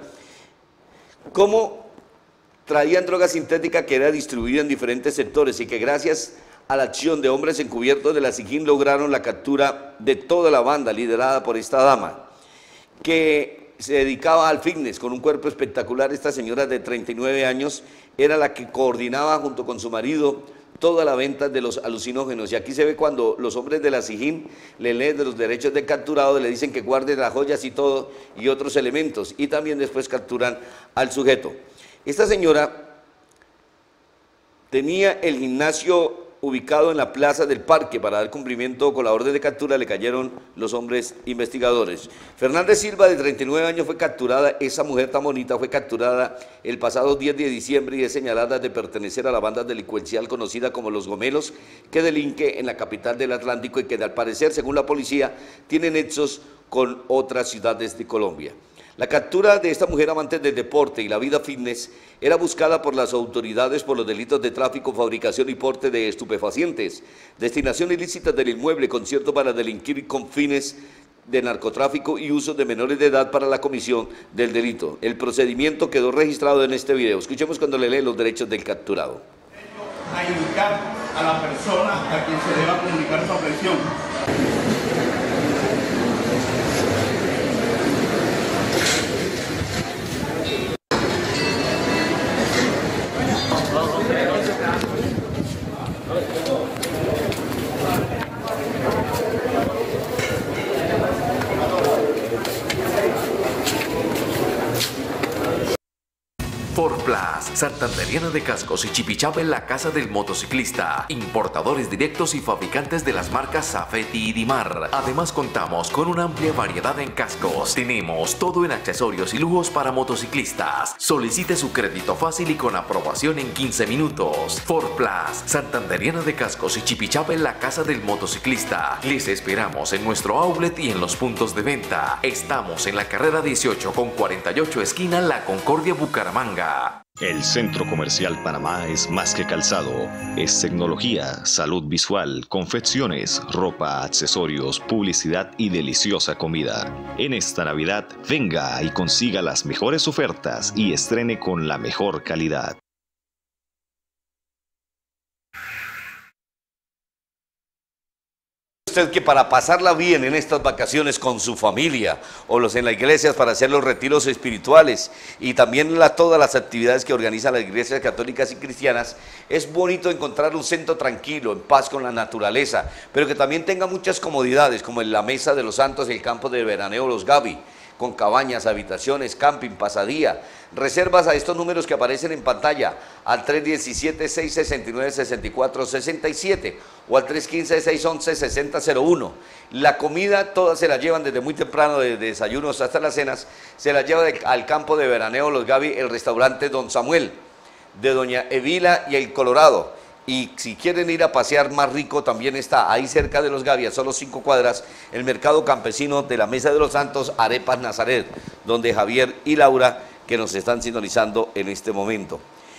cómo traían droga sintética que era distribuida en diferentes sectores y que gracias a la acción de hombres encubiertos de la SIGIN lograron la captura de toda la banda liderada por esta dama, que se dedicaba al fitness con un cuerpo espectacular. Esta señora de treinta y nueve años era la que coordinaba junto con su marido toda la venta de los alucinógenos. Y aquí se ve cuando los hombres de la SIGIN le leen de los derechos del capturado, le dicen que guarde las joyas y todo y otros elementos, y también después capturan al sujeto. Esta señora tenía el gimnasio ubicado en la plaza del parque. Para dar cumplimiento con la orden de captura le cayeron los hombres investigadores. Fernández Silva, de treinta y nueve años, fue capturada. Esa mujer tan bonita fue capturada el pasado diez de diciembre y es señalada de pertenecer a la banda delincuencial conocida como Los Gomelos, que delinque en la capital del Atlántico y que al parecer, según la policía, tiene nexos con otras ciudades de Colombia. La captura de esta mujer amante del deporte y la vida fitness era buscada por las autoridades por los delitos de tráfico, fabricación y porte de estupefacientes, destinación ilícita del inmueble, concierto para delinquir con fines de narcotráfico y uso de menores de edad para la comisión del delito. El procedimiento quedó registrado en este video. Escuchemos cuando le leen los derechos del capturado. A indicar a la persona a quien se deba comunicar su aprehensión. Forplas, Santanderiana de Cascos y Chipichapa en la casa del motociclista, importadores directos y fabricantes de las marcas Safety y Dimar. Además contamos con una amplia variedad en cascos. Tenemos todo en accesorios y lujos para motociclistas. Solicite su crédito fácil y con aprobación en quince minutos. Forplas, Santanderiana de Cascos y Chipichapa en la casa del motociclista. Les esperamos en nuestro outlet y en los puntos de venta. Estamos en la carrera dieciocho con cuarenta y ocho, esquina La Concordia, Bucaramanga. El Centro Comercial Panamá es más que calzado, es tecnología, salud visual, confecciones, ropa, accesorios, publicidad y deliciosa comida. En esta Navidad, venga y consiga las mejores ofertas y estrene con la mejor calidad. usted que para pasarla bien en estas vacaciones con su familia o los en las iglesias para hacer los retiros espirituales y también la, todas las actividades que organizan las iglesias católicas y cristianas, es bonito encontrar un centro tranquilo, en paz con la naturaleza, pero que también tenga muchas comodidades, como en la Mesa de los Santos, el campo de veraneo Los Gavi, con cabañas, habitaciones, camping, pasadía. Reservas a estos números que aparecen en pantalla al tres uno siete, seis seis nueve, seis cuatro seis siete o al tres uno cinco, seis uno uno, seis cero cero uno. La comida todas se la llevan desde muy temprano, desde desayunos hasta las cenas, se la lleva de, al campo de veraneo Los Gavi, el restaurante Don Samuel, de Doña Evila y el Colorado. Y si quieren ir a pasear más rico, también está ahí cerca de Los Gavi, a solo cinco cuadras, el mercado campesino de la Mesa de los Santos, Arepas Nazaret, donde Javier y Laura, que nos están sintonizando en este momento.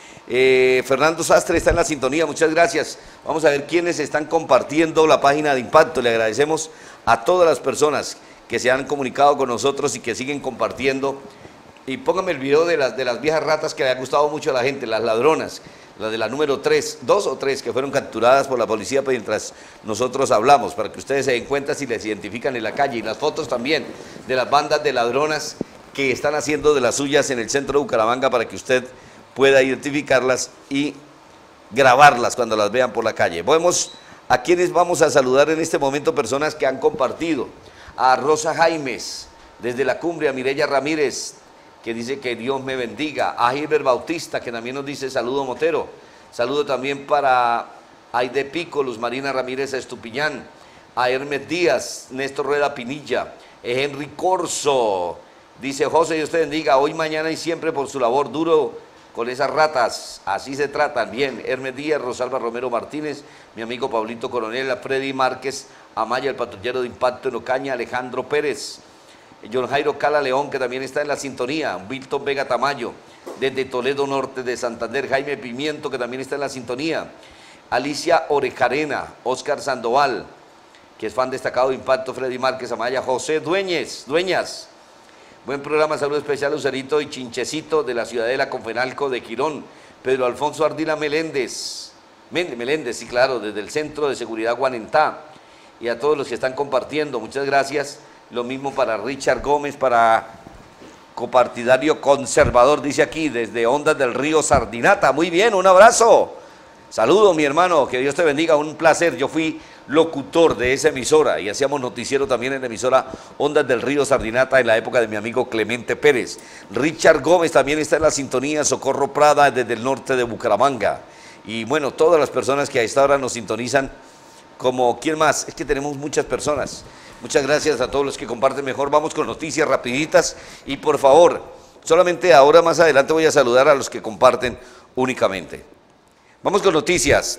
Eh, Fernando Sastre está en la sintonía, muchas gracias. Vamos a ver quiénes están compartiendo la página de Impacto. Le agradecemos a todas las personas que se han comunicado con nosotros y que siguen compartiendo. Y póngame el video de las, de las viejas ratas que le ha gustado mucho a la gente, las ladronas. La de la número tres, dos o tres que fueron capturadas por la policía mientras nosotros hablamos, para que ustedes se den cuenta si les identifican en la calle, y las fotos también de las bandas de ladronas que están haciendo de las suyas en el centro de Bucaramanga, para que usted pueda identificarlas y grabarlas cuando las vean por la calle. Vamos a quienes vamos a saludar en este momento, personas que han compartido: a Rosa Jaimes desde la Cumbre, a Mireya Ramírez, que dice que Dios me bendiga, a Gilbert Bautista, que también nos dice saludo Motero, saludo también para Aide Pico, Luz Marina Ramírez Estupiñán, a Hermes Díaz, Néstor Rueda Pinilla, Henry Corso, dice José, Dios te bendiga, hoy, mañana y siempre por su labor duro con esas ratas, así se tratan, bien, Hermes Díaz, Rosalba Romero Martínez, mi amigo Pablito Coronel, a Freddy Márquez, Amaya, el patrullero de Impacto en Ocaña, Alejandro Pérez, John Jairo Cala León, que también está en la sintonía, Víctor Vega Tamayo, desde Toledo Norte de Santander, Jaime Pimiento, que también está en la sintonía, Alicia Orejarena, Oscar Sandoval, que es fan destacado de Impacto, Freddy Márquez Amaya, José Dueñez, Dueñas, buen programa, saludo especial a Lucerito y Chinchecito de la Ciudadela Confenalco de Quirón, Pedro Alfonso Ardila Meléndez, Meléndez, sí claro, desde el Centro de Seguridad Guanentá, y a todos los que están compartiendo, muchas gracias. Lo mismo para Richard Gómez, para copartidario conservador, dice aquí, desde Ondas del Río Sardinata. Muy bien, un abrazo. Saludo, mi hermano, que Dios te bendiga, un placer. Yo fui locutor de esa emisora y hacíamos noticiero también en la emisora Ondas del Río Sardinata en la época de mi amigo Clemente Pérez. Richard Gómez también está en la sintonía, Socorro Prada desde el norte de Bucaramanga. Y bueno, todas las personas que a esta hora nos sintonizan, como, ¿quién más? Es que tenemos muchas personas. Muchas gracias a todos los que comparten. Mejor vamos con noticias rapiditas y por favor, solamente ahora más adelante voy a saludar a los que comparten únicamente. Vamos con noticias.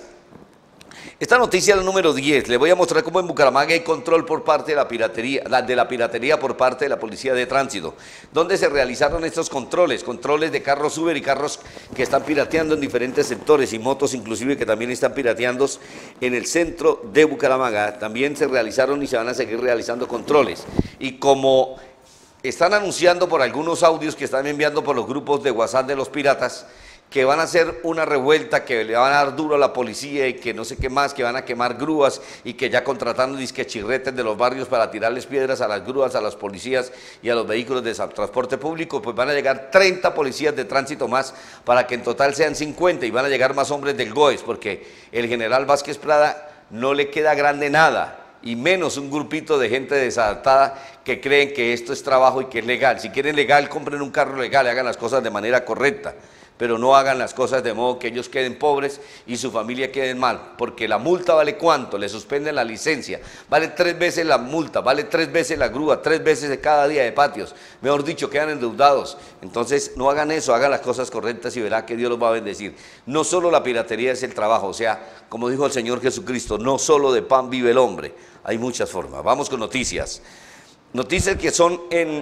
Esta noticia es la número diez. Le voy a mostrar cómo en Bucaramanga hay control por parte de la piratería, de la piratería por parte de la Policía de Tránsito, donde se realizaron estos controles, controles de carros Uber y carros que están pirateando en diferentes sectores y motos inclusive que también están pirateando en el centro de Bucaramanga. También se realizaron y se van a seguir realizando controles. Y como están anunciando por algunos audios que están enviando por los grupos de WhatsApp de los piratas, que van a hacer una revuelta, que le van a dar duro a la policía y que no sé qué más, que van a quemar grúas y que ya contratando disque chirretes de los barrios para tirarles piedras a las grúas, a las policías y a los vehículos de transporte público, pues van a llegar treinta policías de tránsito más para que en total sean cincuenta y van a llegar más hombres del GOES, porque el general Vázquez Prada no le queda grande nada, y menos un grupito de gente desadaptada que creen que esto es trabajo y que es legal. Si quieren legal, compren un carro legal y hagan las cosas de manera correcta, pero no hagan las cosas de modo que ellos queden pobres y su familia quede mal, porque la multa vale ¿cuánto? Le suspenden la licencia, vale tres veces la multa, vale tres veces la grúa, tres veces de cada día de patios, mejor dicho, quedan endeudados. Entonces no hagan eso, hagan las cosas correctas y verá que Dios los va a bendecir. No solo la piratería es el trabajo, o sea, como dijo el Señor Jesucristo, no solo de pan vive el hombre, hay muchas formas. Vamos con noticias, noticias que son en...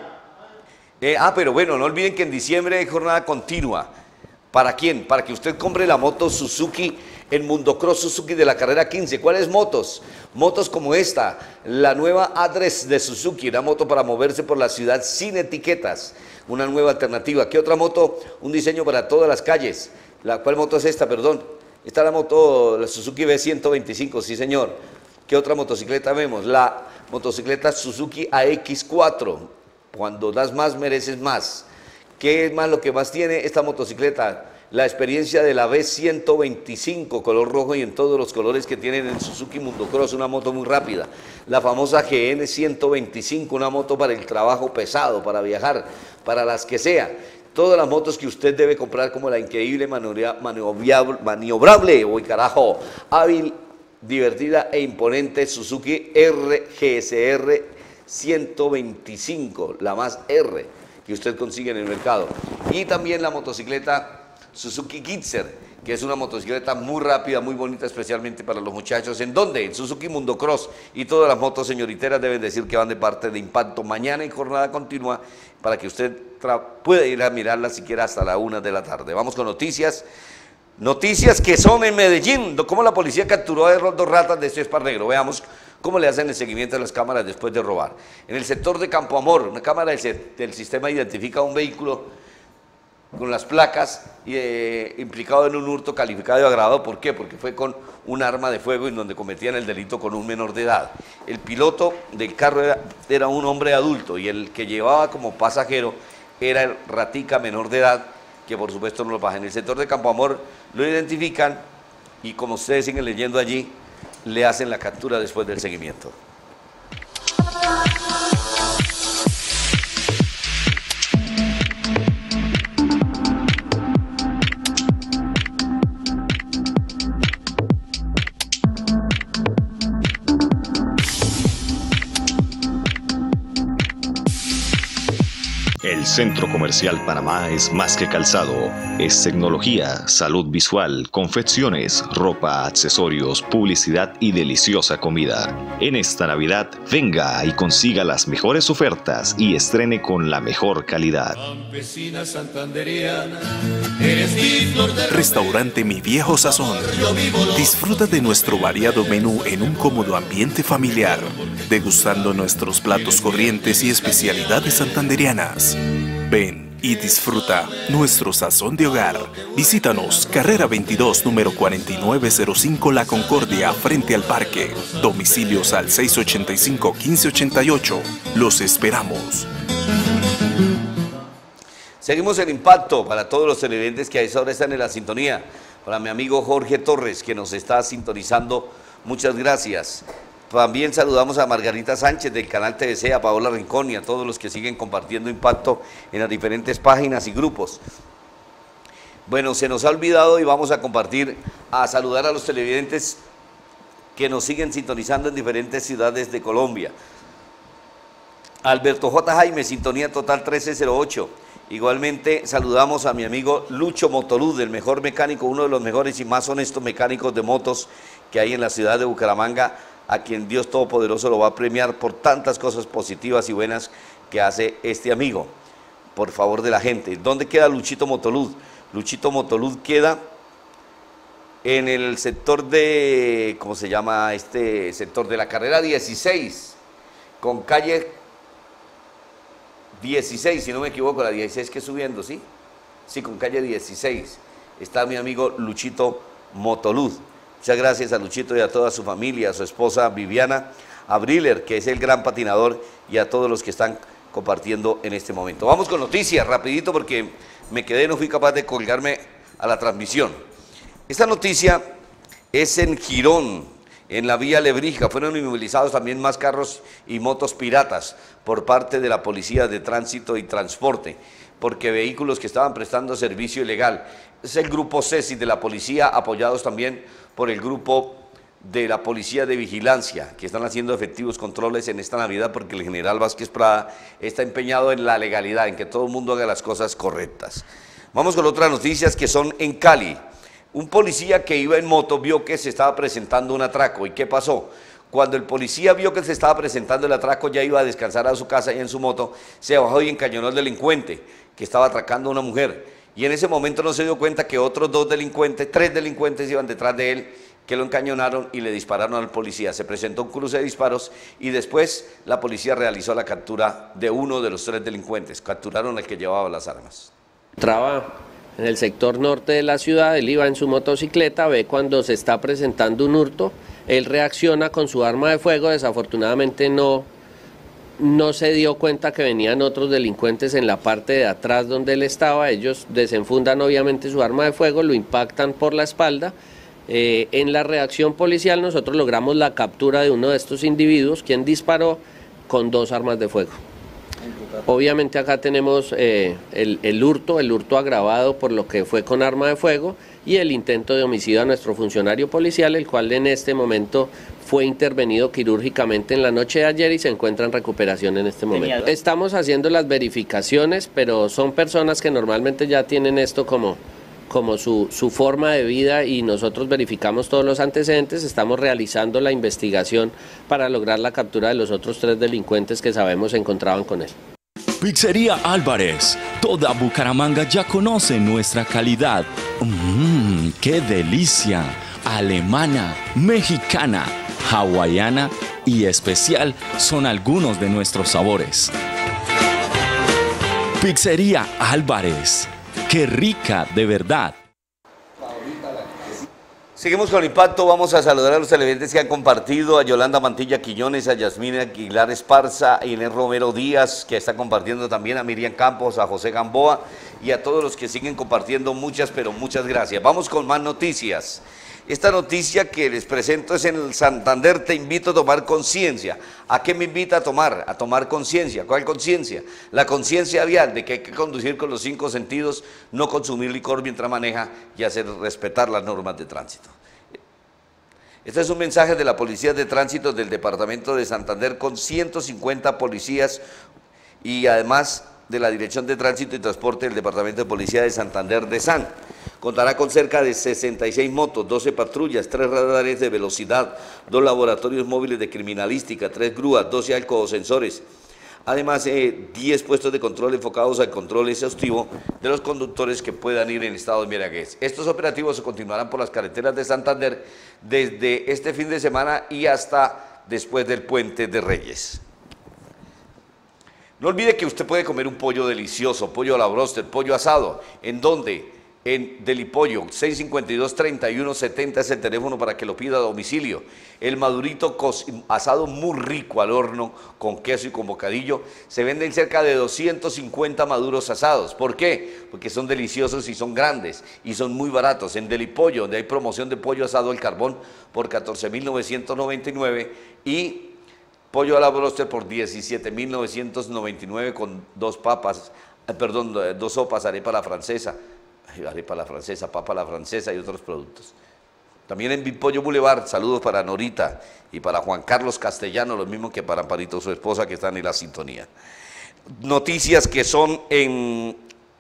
Eh, ah, pero bueno, no olviden que en diciembre hay jornada continua. ¿Para quién? Para que usted compre la moto Suzuki, el Mundocross Suzuki de la carrera quince. ¿Cuáles motos? Motos como esta, la nueva Address de Suzuki, una moto para moverse por la ciudad sin etiquetas, una nueva alternativa. ¿Qué otra moto? Un diseño para todas las calles. ¿La, ¿Cuál moto es esta? Perdón. Esta es la moto, la Suzuki B ciento veinticinco, sí señor. ¿Qué otra motocicleta vemos? La motocicleta Suzuki A X cuatro. Cuando das más, mereces más. ¿Qué es más lo que más tiene esta motocicleta? La experiencia de la B ciento veinticinco, color rojo y en todos los colores que tienen en Suzuki Mundocross, una moto muy rápida. La famosa G N ciento veinticinco, una moto para el trabajo pesado, para viajar, para las que sea. Todas las motos que usted debe comprar, como la increíble, maniobrable, maniobrable, uy carajo, hábil, divertida e imponente Suzuki R G S R ciento veinticinco, la más R que usted consigue en el mercado. Y también la motocicleta Suzuki Gixxer, que es una motocicleta muy rápida, muy bonita, especialmente para los muchachos. ¿En dónde? En Suzuki Mundocross. Y todas las motos señoriteras deben decir que van de parte de Impacto. Mañana en jornada continua para que usted pueda ir a mirarla siquiera hasta la una de la tarde. Vamos con noticias. Noticias que son en Medellín. Cómo la policía capturó a dos ratas de Céspar Negro. Veamos cómo le hacen el seguimiento a las cámaras después de robar. En el sector de Campo Amor, una cámara del, del sistema identifica un vehículo con las placas eh, implicado en un hurto calificado de agravado. ¿Por qué? Porque fue con un arma de fuego en donde cometían el delito con un menor de edad. El piloto del carro era, era un hombre adulto y el que llevaba como pasajero era el ratica menor de edad, que por supuesto no lo baja. En el sector de Campo Amor lo identifican y, como ustedes siguen leyendo allí, le hacen la captura después del seguimiento. El Centro Comercial Panamá es más que calzado, es tecnología, salud visual, confecciones, ropa, accesorios, publicidad y deliciosa comida. En esta Navidad, venga y consiga las mejores ofertas y estrene con la mejor calidad. Campesina santanderiana, eres mi flor de Restaurante Mi Viejo Sazón. Disfruta de nuestro variado menú en un cómodo ambiente familiar, degustando nuestros platos corrientes y especialidades santanderianas. Ven y disfruta nuestro sazón de hogar. Visítanos, carrera veintidós, número cuarenta y nueve cero cinco La Concordia, frente al parque. Domicilios al seis ochenta y cinco, quince ochenta y ocho. Los esperamos. Seguimos en Impacto para todos los televidentes que a esa hora están en la sintonía. Para mi amigo Jorge Torres, que nos está sintonizando, muchas gracias. También saludamos a Margarita Sánchez del canal T V C, a Paola Rincón y a todos los que siguen compartiendo Impacto en las diferentes páginas y grupos. Bueno, se nos ha olvidado y vamos a compartir, a saludar a los televidentes que nos siguen sintonizando en diferentes ciudades de Colombia. Alberto J. Jaime, sintonía total trece cero ocho. Igualmente saludamos a mi amigo Lucho Motoluz, el mejor mecánico, uno de los mejores y más honestos mecánicos de motos que hay en la ciudad de Bucaramanga, a quien Dios Todopoderoso lo va a premiar por tantas cosas positivas y buenas que hace este amigo, por favor de la gente. ¿Dónde queda Luchito Motoluz? Luchito Motoluz queda en el sector de, ¿cómo se llama este sector? De la carrera dieciséis, con calle dieciséis, si no me equivoco, la dieciséis que es subiendo, ¿sí? Sí, con calle dieciséis. Está mi amigo Luchito Motoluz. Muchas gracias a Luchito y a toda su familia, a su esposa Viviana, a Briller, que es el gran patinador, y a todos los que están compartiendo en este momento. Vamos con noticias, rapidito, porque me quedé, no fui capaz de colgarme a la transmisión. Esta noticia es en Girón, en la vía Lebrija. Fueron inmovilizados también más carros y motos piratas por parte de la Policía de Tránsito y Transporte, porque vehículos que estaban prestando servicio ilegal. Es el grupo CESI de la policía, apoyados también por el grupo de la Policía de Vigilancia, que están haciendo efectivos controles en esta Navidad, porque el general Vázquez Prada está empeñado en la legalidad, en que todo el mundo haga las cosas correctas. Vamos con otras noticias que son en Cali. Un policía que iba en moto vio que se estaba presentando un atraco. ¿Y qué pasó? Cuando el policía vio que se estaba presentando el atraco, ya iba a descansar a su casa y en su moto, se bajó y encañonó al delincuente que estaba atracando a una mujer. Y en ese momento no se dio cuenta que otros dos delincuentes, tres delincuentes iban detrás de él, que lo encañonaron y le dispararon al policía. Se presentó un cruce de disparos y después la policía realizó la captura de uno de los tres delincuentes. Capturaron al que llevaba las armas. Traba en el sector norte de la ciudad, él iba en su motocicleta, ve cuando se está presentando un hurto, él reacciona con su arma de fuego, desafortunadamente no, no se dio cuenta que venían otros delincuentes en la parte de atrás donde él estaba, ellos desenfundan obviamente su arma de fuego, lo impactan por la espalda. Eh, en la reacción policial nosotros logramos la captura de uno de estos individuos, quien disparó con dos armas de fuego. Obviamente acá tenemos eh, el, el hurto, el hurto agravado por lo que fue con arma de fuego y el intento de homicidio a nuestro funcionario policial, el cual en este momento fue intervenido quirúrgicamente en la noche de ayer y se encuentra en recuperación en este momento. Estamos haciendo las verificaciones, pero son personas que normalmente ya tienen esto como... como su, su forma de vida y nosotros verificamos todos los antecedentes, estamos realizando la investigación para lograr la captura de los otros tres delincuentes que sabemos se encontraban con él. Pizzería Álvarez, toda Bucaramanga ya conoce nuestra calidad. Mmm, qué delicia, alemana, mexicana, hawaiana y especial son algunos de nuestros sabores. Pizzería Álvarez. ¡Qué rica, de verdad! Seguimos con Impacto, vamos a saludar a los televidentes que han compartido, a Yolanda Mantilla Quiñones, a Yasmina Aguilar Esparza, a Inés Romero Díaz, que está compartiendo también, a Miriam Campos, a José Gamboa y a todos los que siguen compartiendo, muchas, pero muchas gracias. Vamos con más noticias. Esta noticia que les presento es en el Santander, te invito a tomar conciencia. ¿A qué me invita a tomar? A tomar conciencia. ¿Cuál conciencia? La conciencia vial de que hay que conducir con los cinco sentidos, no consumir licor mientras maneja y hacer respetar las normas de tránsito. Este es un mensaje de la Policía de Tránsito del Departamento de Santander con ciento cincuenta policías y además de la Dirección de Tránsito y Transporte del Departamento de Policía de Santander de S A N. Contará con cerca de sesenta y seis motos, doce patrullas, tres radares de velocidad, dos laboratorios móviles de criminalística, tres grúas, doce alcosensores. Además, eh, diez puestos de control enfocados al control exhaustivo de los conductores que puedan ir en estado de embriaguez. Estos operativos se continuarán por las carreteras de Santander desde este fin de semana y hasta después del Puente de Reyes. No olvide que usted puede comer un pollo delicioso, pollo a la broster, pollo asado. ¿En dónde? En Delipollo, seis cinco dos, treinta y uno setenta es el teléfono para que lo pida a domicilio. El madurito asado muy rico al horno, con queso y con bocadillo. Se venden cerca de doscientos cincuenta maduros asados. ¿Por qué? Porque son deliciosos y son grandes y son muy baratos. En Delipollo, donde hay promoción de pollo asado al carbón por catorce mil novecientos noventa y nueve y pollo a la broster por diecisiete mil novecientos noventa y nueve con dos papas, eh, perdón, dos sopas, arepa a la francesa. Arepa a la francesa, papa a la francesa y otros productos. También en Bimpollo Boulevard, saludos para Norita y para Juan Carlos Castellano, lo mismo que para Amparito, su esposa, que están en la sintonía. Noticias que son en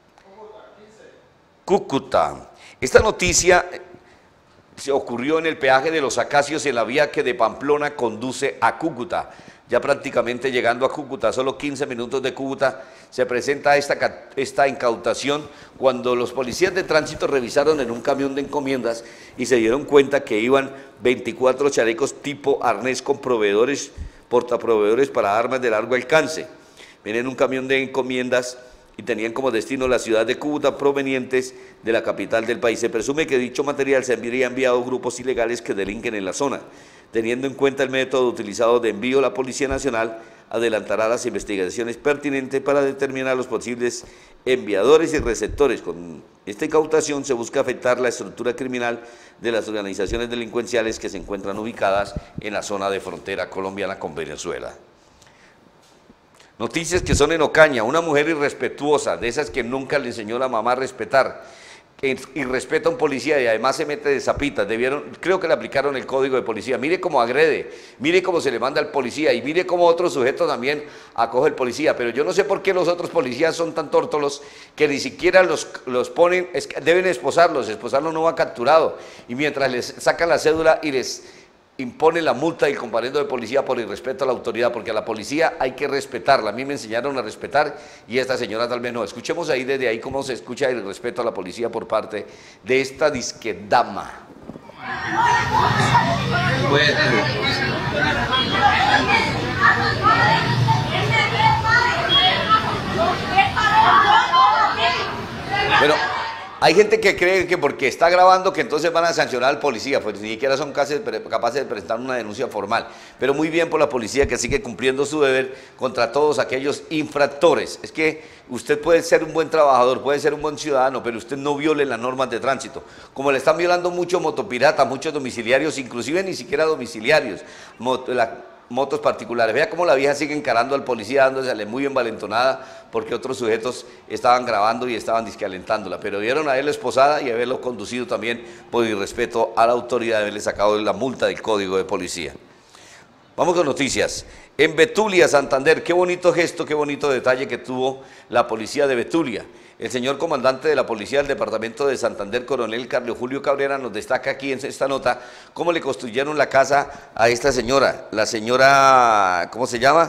Cúcuta. Esta noticia se ocurrió en el peaje de Los Acacios en la vía que de Pamplona conduce a Cúcuta. Ya prácticamente llegando a Cúcuta, solo quince minutos de Cúcuta, se presenta esta, esta incautación cuando los policías de tránsito revisaron en un camión de encomiendas y se dieron cuenta que iban veinticuatro chalecos tipo arnés con proveedores, portaproveedores para armas de largo alcance. Vienen en un camión de encomiendas y tenían como destino la ciudad de Cúcuta provenientes de la capital del país. Se presume que dicho material se habría enviado a grupos ilegales que delinquen en la zona. Teniendo en cuenta el método utilizado de envío, la Policía Nacional adelantará las investigaciones pertinentes para determinar los posibles enviadores y receptores. Con esta incautación se busca afectar la estructura criminal de las organizaciones delincuenciales que se encuentran ubicadas en la zona de frontera colombiana con Venezuela. Noticias que son en Ocaña, una mujer irrespetuosa, de esas que nunca le enseñó la mamá a respetar, que irrespeta a un policía y además se mete de zapitas. Debieron, creo que le aplicaron el código de policía. Mire cómo agrede, mire cómo se le manda al policía y mire cómo otro sujeto también acoge al policía. Pero yo no sé por qué los otros policías son tan tórtolos que ni siquiera los, los ponen, es, deben esposarlos, esposarlos no va capturado. Y mientras les sacan la cédula y les impone la multa del comparendo de policía por irrespeto a la autoridad, porque a la policía hay que respetarla. A mí me enseñaron a respetar y esta señora tal vez no. Escuchemos ahí desde ahí cómo se escucha el respeto a la policía por parte de esta disque dama. Bueno, Hay gente que cree que porque está grabando que entonces van a sancionar al policía, pues ni siquiera son capaces de presentar una denuncia formal. Pero muy bien por la policía que sigue cumpliendo su deber contra todos aquellos infractores. Es que usted puede ser un buen trabajador, puede ser un buen ciudadano, pero usted no viole las normas de tránsito. Como le están violando muchos motopiratas, muchos domiciliarios, inclusive ni siquiera domiciliarios, mot la, motos particulares. Vea cómo la vieja sigue encarando al policía, dándosele muy envalentonada, porque otros sujetos estaban grabando y estaban discalentándola, pero vieron a haberla esposada y haberlo conducido también por irrespeto a la autoridad, de haberle sacado la multa del código de policía. Vamos con noticias. En Betulia, Santander, qué bonito gesto, qué bonito detalle que tuvo la policía de Betulia. El señor comandante de la policía del departamento de Santander, coronel Carlos Julio Cabrera, nos destaca aquí en esta nota cómo le construyeron la casa a esta señora, la señora, ¿cómo se llama?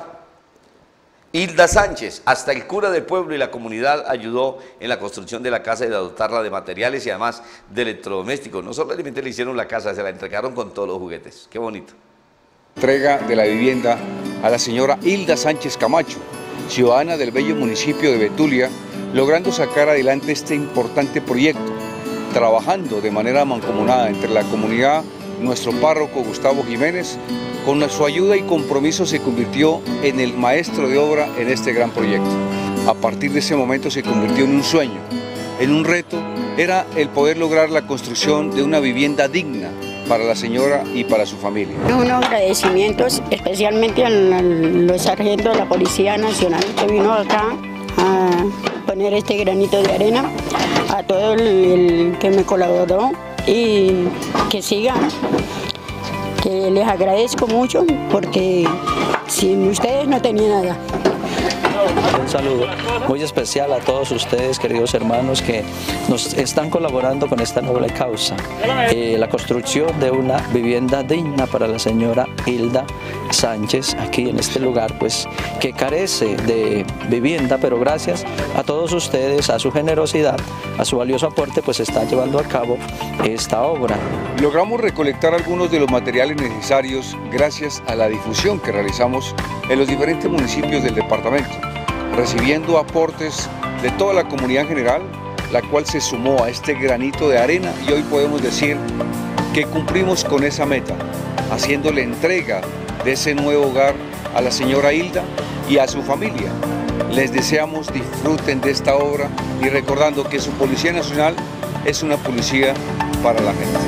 Hilda Sánchez. Hasta el cura del pueblo y la comunidad ayudó en la construcción de la casa y de dotarla de materiales y además de electrodomésticos. No solamente le hicieron la casa, se la entregaron con todos los juguetes. Qué bonito. Entrega de la vivienda a la señora Hilda Sánchez Camacho, ciudadana del bello municipio de Betulia, logrando sacar adelante este importante proyecto, trabajando de manera mancomunada entre la comunidad, nuestro párroco Gustavo Jiménez. Con su ayuda y compromiso se convirtió en el maestro de obra en este gran proyecto. A partir de ese momento se convirtió en un sueño, en un reto, era el poder lograr la construcción de una vivienda digna para la señora y para su familia. Unos agradecimientos especialmente a los sargentos de la Policía Nacional que vino acá a poner este granito de arena, a todo el, el que me colaboró y que sigan. Que les agradezco mucho porque sin ustedes no tenía nada. Un saludo muy especial a todos ustedes, queridos hermanos, que nos están colaborando con esta noble causa, eh, la construcción de una vivienda digna para la señora Hilda Sánchez, aquí en este lugar, pues que carece de vivienda, pero gracias a todos ustedes, a su generosidad, a su valioso aporte, pues están llevando a cabo esta obra. Logramos recolectar algunos de los materiales necesarios gracias a la difusión que realizamos en los diferentes municipios del departamento, recibiendo aportes de toda la comunidad en general, la cual se sumó a este granito de arena y hoy podemos decir que cumplimos con esa meta, haciéndole entrega de ese nuevo hogar a la señora Hilda y a su familia. Les deseamos disfruten de esta obra y recordando que su Policía Nacional es una policía para la gente.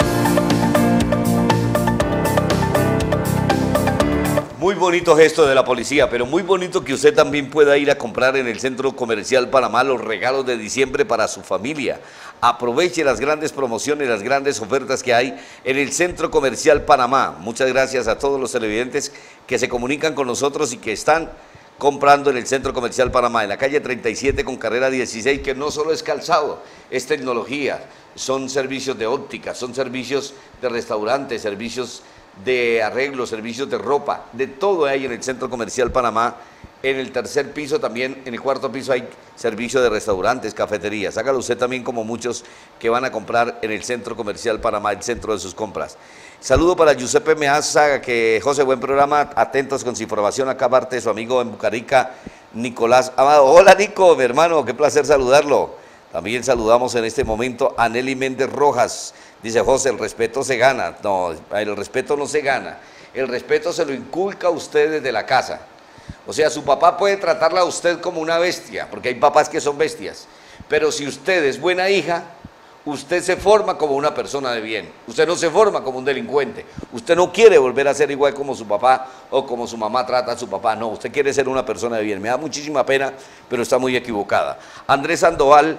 Muy bonito gesto de la policía, pero muy bonito que usted también pueda ir a comprar en el Centro Comercial Panamá los regalos de diciembre para su familia. Aproveche las grandes promociones, las grandes ofertas que hay en el Centro Comercial Panamá. Muchas gracias a todos los televidentes que se comunican con nosotros y que están comprando en el Centro Comercial Panamá, en la calle treinta y siete con carrera dieciséis, que no solo es calzado, es tecnología, son servicios de óptica, son servicios de restaurantes, servicios de arreglo, servicios de ropa, de todo hay en el Centro Comercial Panamá. En el tercer piso también, en el cuarto piso hay servicio de restaurantes, cafeterías. Hágalo usted también como muchos que van a comprar en el Centro Comercial Panamá, el centro de sus compras. Saludo para Giuseppe Meazza, que José, buen programa, atentos con su información. Acá parte su amigo en Bucarica, Nicolás Amado. Hola Nico, mi hermano, qué placer saludarlo. También saludamos en este momento a Nelly Méndez Rojas. Dice José, el respeto se gana. No, el respeto no se gana. El respeto se lo inculca a usted desde la casa. O sea, su papá puede tratarla a usted como una bestia, porque hay papás que son bestias. Pero si usted es buena hija, usted se forma como una persona de bien. Usted no se forma como un delincuente. Usted no quiere volver a ser igual como su papá o como su mamá trata a su papá. No, usted quiere ser una persona de bien. Me da muchísima pena, pero está muy equivocada. Andrés Sandoval,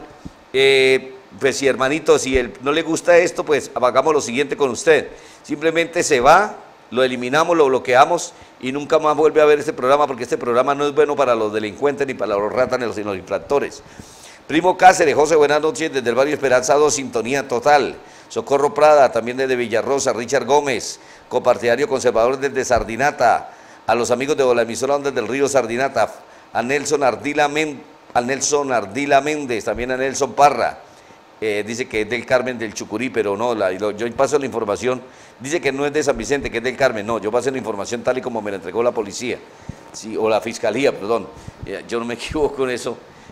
eh, pues si hermanito, si él no le gusta esto, pues hagamos lo siguiente con usted. Simplemente se va, lo eliminamos, lo bloqueamos y nunca más vuelve a ver este programa, porque este programa no es bueno para los delincuentes ni para los ratanes ni los infractores. Primo Cáceres, José, buenas noches, desde el barrio Esperanza dos, sintonía total. Socorro Prada, también desde Villarrosa. Richard Gómez, copartidario conservador desde Sardinata. A los amigos de la emisora desde el río Sardinata. A Nelson Ardila, Men, a Nelson Ardila Méndez, también a Nelson Parra. Eh, dice que es del Carmen del Chucurí, pero no, la, lo, yo paso la información. Dice que no es de San Vicente, que es del Carmen. No, yo paso la información tal y como me la entregó la policía, sí, o la fiscalía, perdón. Eh, yo no me equivoco en eso.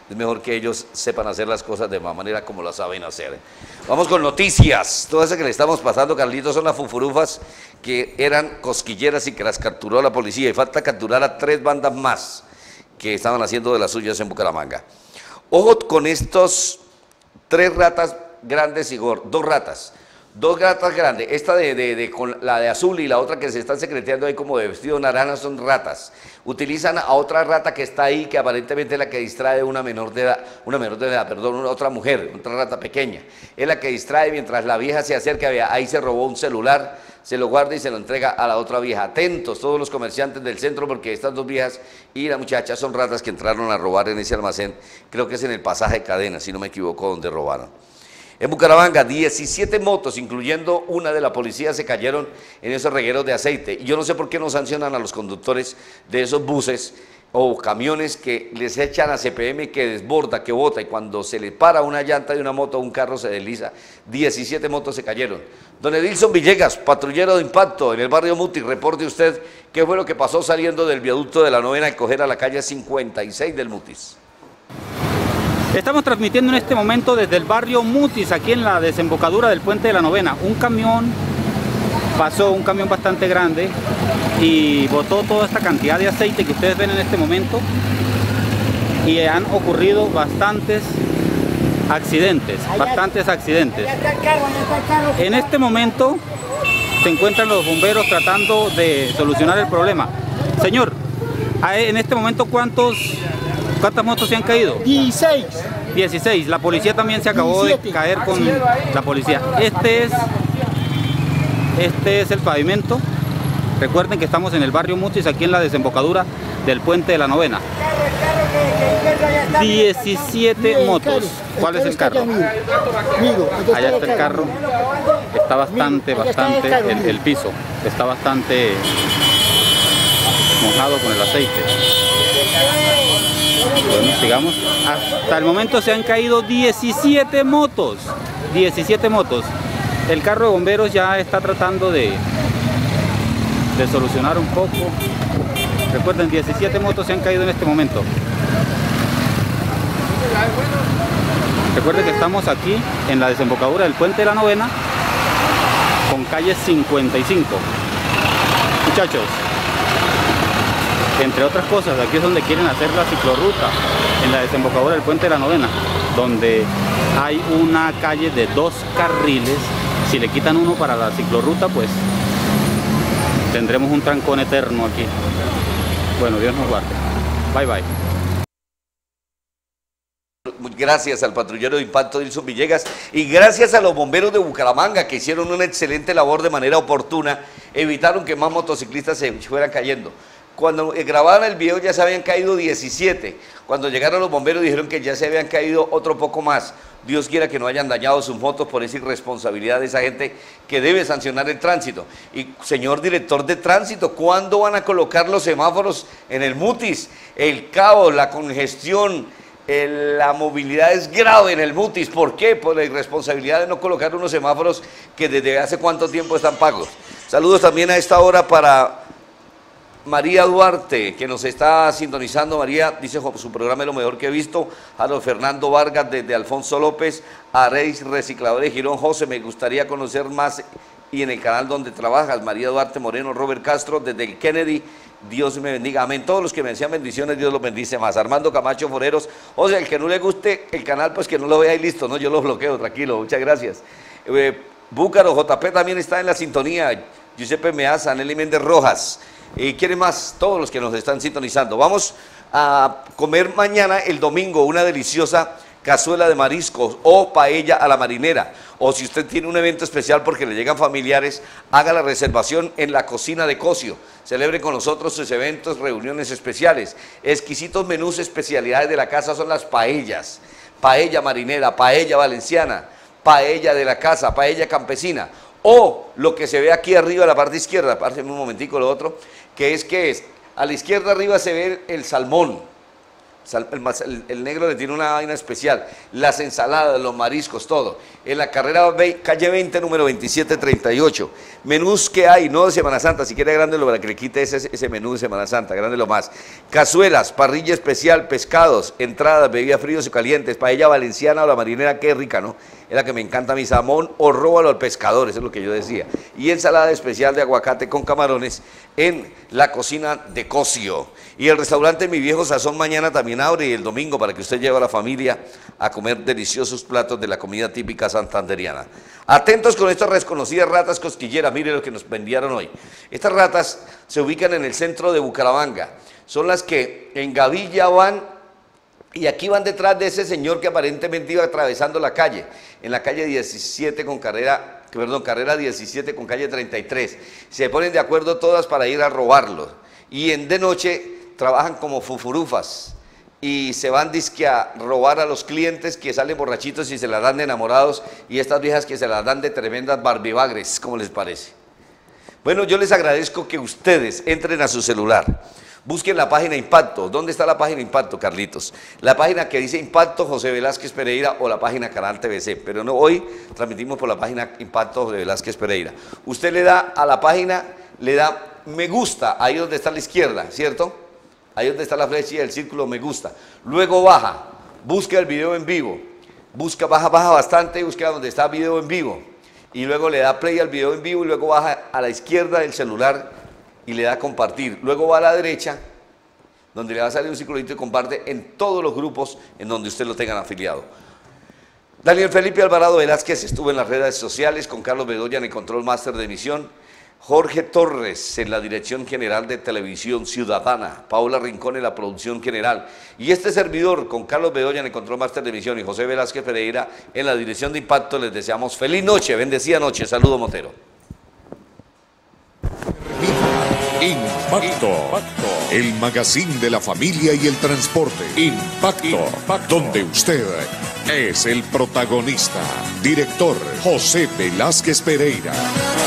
Es mejor que ellos sepan hacer las cosas de la manera como las saben hacer. Vamos con noticias. Todas esas que le estamos pasando, Carlitos, son las fufurufas que eran cosquilleras y que las capturó la policía. Y falta capturar a tres bandas más que estaban haciendo de las suyas en Bucaramanga. Ojo con estos tres ratas grandes y gordas, dos ratas. Dos ratas grandes, esta de, de, de, con la de azul y la otra que se están secreteando ahí como de vestido naranja son ratas. Utilizan a otra rata que está ahí, que aparentemente es la que distrae una menor de edad, una menor de edad, perdón, una otra mujer, otra rata pequeña. Es la que distrae mientras la vieja se acerca, ahí se robó un celular, se lo guarda y se lo entrega a la otra vieja. Atentos todos los comerciantes del centro porque estas dos viejas y la muchacha son ratas que entraron a robar en ese almacén, creo que es en el pasaje Cadena, si no me equivoco, donde robaron. En Bucaramanga, diecisiete motos, incluyendo una de la policía, se cayeron en esos regueros de aceite. Y yo no sé por qué no sancionan a los conductores de esos buses o camiones que les echan a C P M, que desborda, que bota, y cuando se le para una llanta de una moto, un carro se desliza. diecisiete motos se cayeron. Don Edilson Villegas, patrullero de impacto en el barrio Mutis, reporte usted qué fue lo que pasó saliendo del viaducto de la Novena al coger a la calle cincuenta y seis del Mutis. Estamos transmitiendo en este momento desde el barrio Mutis, aquí en la desembocadura del puente de la Novena. Un camión pasó, un camión bastante grande, y botó toda esta cantidad de aceite que ustedes ven en este momento, y han ocurrido bastantes accidentes, bastantes accidentes. En este momento se encuentran los bomberos tratando de solucionar el problema. Señor, en este momento, ¿cuántos... ¿cuántas motos se han caído? dieciséis. dieciséis. La policía también se acabó diecisiete. De caer con la policía. Este es, este es el pavimento. Recuerden que estamos en el barrio Mutis, aquí en la desembocadura del puente de la Novena. diecisiete motos. ¿Cuál es el carro? Allá está el carro. Está bastante, bastante, el, el piso está bastante mojado con el aceite. Bueno, sigamos. Hasta el momento se han caído diecisiete motos. diecisiete motos. El carro de bomberos ya está tratando de, de solucionar un poco. Recuerden, diecisiete motos se han caído en este momento. Recuerden que estamos aquí en la desembocadura del puente de la Novena con calle cincuenta y cinco. Muchachos, entre otras cosas, aquí es donde quieren hacer la ciclorruta, en la desembocadura del puente de la Novena, donde hay una calle de dos carriles. Si le quitan uno para la ciclorruta, pues tendremos un trancón eterno aquí. Bueno, Dios nos guarde. Bye bye. Gracias al patrullero de impacto Edilson Villegas y gracias a los bomberos de Bucaramanga que hicieron una excelente labor de manera oportuna, evitaron que más motociclistas se fueran cayendo. Cuando grababan el video ya se habían caído diecisiete, cuando llegaron los bomberos dijeron que ya se habían caído otro poco más. Dios quiera que no hayan dañado sus motos por esa irresponsabilidad de esa gente que debe sancionar el tránsito. Y señor director de tránsito, ¿cuándo van a colocar los semáforos en el Mutis? El caos, la congestión, el, la movilidad es grave en el Mutis. ¿Por qué? Por la irresponsabilidad de no colocar unos semáforos que desde hace cuánto tiempo están pagos. Saludos también a esta hora para María Duarte, que nos está sintonizando. María dice, su programa es lo mejor que he visto. A los Fernando Vargas desde Alfonso López, a Reis Recicladores Girón. José, me gustaría conocer más y en el canal donde trabajas. María Duarte Moreno, Robert Castro desde el Kennedy. Dios me bendiga, amén. Todos los que me decían bendiciones, Dios los bendice más. Armando Camacho Foreros, o sea, el que no le guste el canal, pues que no lo vea y listo, ¿no? Yo lo bloqueo, tranquilo, muchas gracias. Eh, Búcaro, J P también está en la sintonía. Giuseppe Meaza, Nelly Méndez Rojas. Y quiere más, todos los que nos están sintonizando. Vamos a comer mañana, el domingo, una deliciosa cazuela de mariscos o paella a la marinera. O si usted tiene un evento especial porque le llegan familiares, haga la reservación en la cocina de Cosio. Celebre con nosotros sus eventos, reuniones especiales. Exquisitos menús, especialidades de la casa son las paellas. Paella marinera, paella valenciana, paella de la casa, paella campesina. O lo que se ve aquí arriba, en la parte izquierda, párteme un momentico lo otro, que es que es, a la izquierda arriba se ve el salmón, El, el, el negro le tiene una vaina especial. Las ensaladas, los mariscos, todo. En la carrera calle veinte, número veintisiete treinta y ocho. Menús que hay, no de Semana Santa, si quiere grande lo para que le quite ese, ese menú de Semana Santa, grande lo más. Cazuelas, parrilla especial, pescados, entradas, bebidas fríos y calientes, paella valenciana o la marinera, qué rica, ¿no? Es la que me encanta, mi salmón o róbalo al pescador, eso es lo que yo decía. Y ensalada especial de aguacate con camarones en la cocina de Cosio. Y el restaurante Mi Viejo Sazón mañana también abre, y el domingo para que usted lleve a la familia a comer deliciosos platos de la comida típica santanderiana. Atentos con estas desconocidas ratas cosquilleras, mire lo que nos vendieron hoy. Estas ratas se ubican en el centro de Bucaramanga, son las que en Gavilla van. Y aquí van detrás de ese señor que aparentemente iba atravesando la calle, en la calle diecisiete con carrera, perdón, carrera diecisiete con calle treinta y tres. Se ponen de acuerdo todas para ir a robarlo. Y en de noche trabajan como fufurufas y se van dizque a robar a los clientes que salen borrachitos y se las dan de enamorados, y estas viejas que se las dan de tremendas barbibagres, ¿cómo les parece? Bueno, yo les agradezco que ustedes entren a su celular. Busquen la página Impacto. ¿Dónde está la página Impacto, Carlitos? La página que dice Impacto José Velázquez Pereira o la página Canal T V C. Pero no, hoy transmitimos por la página Impacto José Velázquez Pereira. Usted le da a la página, le da me gusta, ahí donde está a la izquierda, ¿cierto? Ahí donde está la flecha y el círculo me gusta. Luego baja, busca el video en vivo. Busca, baja, baja bastante y busca donde está video en vivo. Y luego le da play al video en vivo y luego baja a la izquierda del celular y le da a compartir. Luego va a la derecha, donde le va a salir un circulito y comparte en todos los grupos en donde usted lo tengan afiliado. Daniel Felipe Alvarado Velázquez estuvo en las redes sociales, con Carlos Bedoya en el control máster de emisión, Jorge Torres en la dirección general de Televisión Ciudadana, Paula Rincón en la producción general, y este servidor con Carlos Bedoya en el control máster de emisión y José Velázquez Pereira en la dirección de Impacto, les deseamos feliz noche, bendecida noche. Saludo, Montero. Impacto, el magazine de la familia y el transporte. Impacto, Impacto, donde usted es el protagonista. Director José Velázquez Pereira.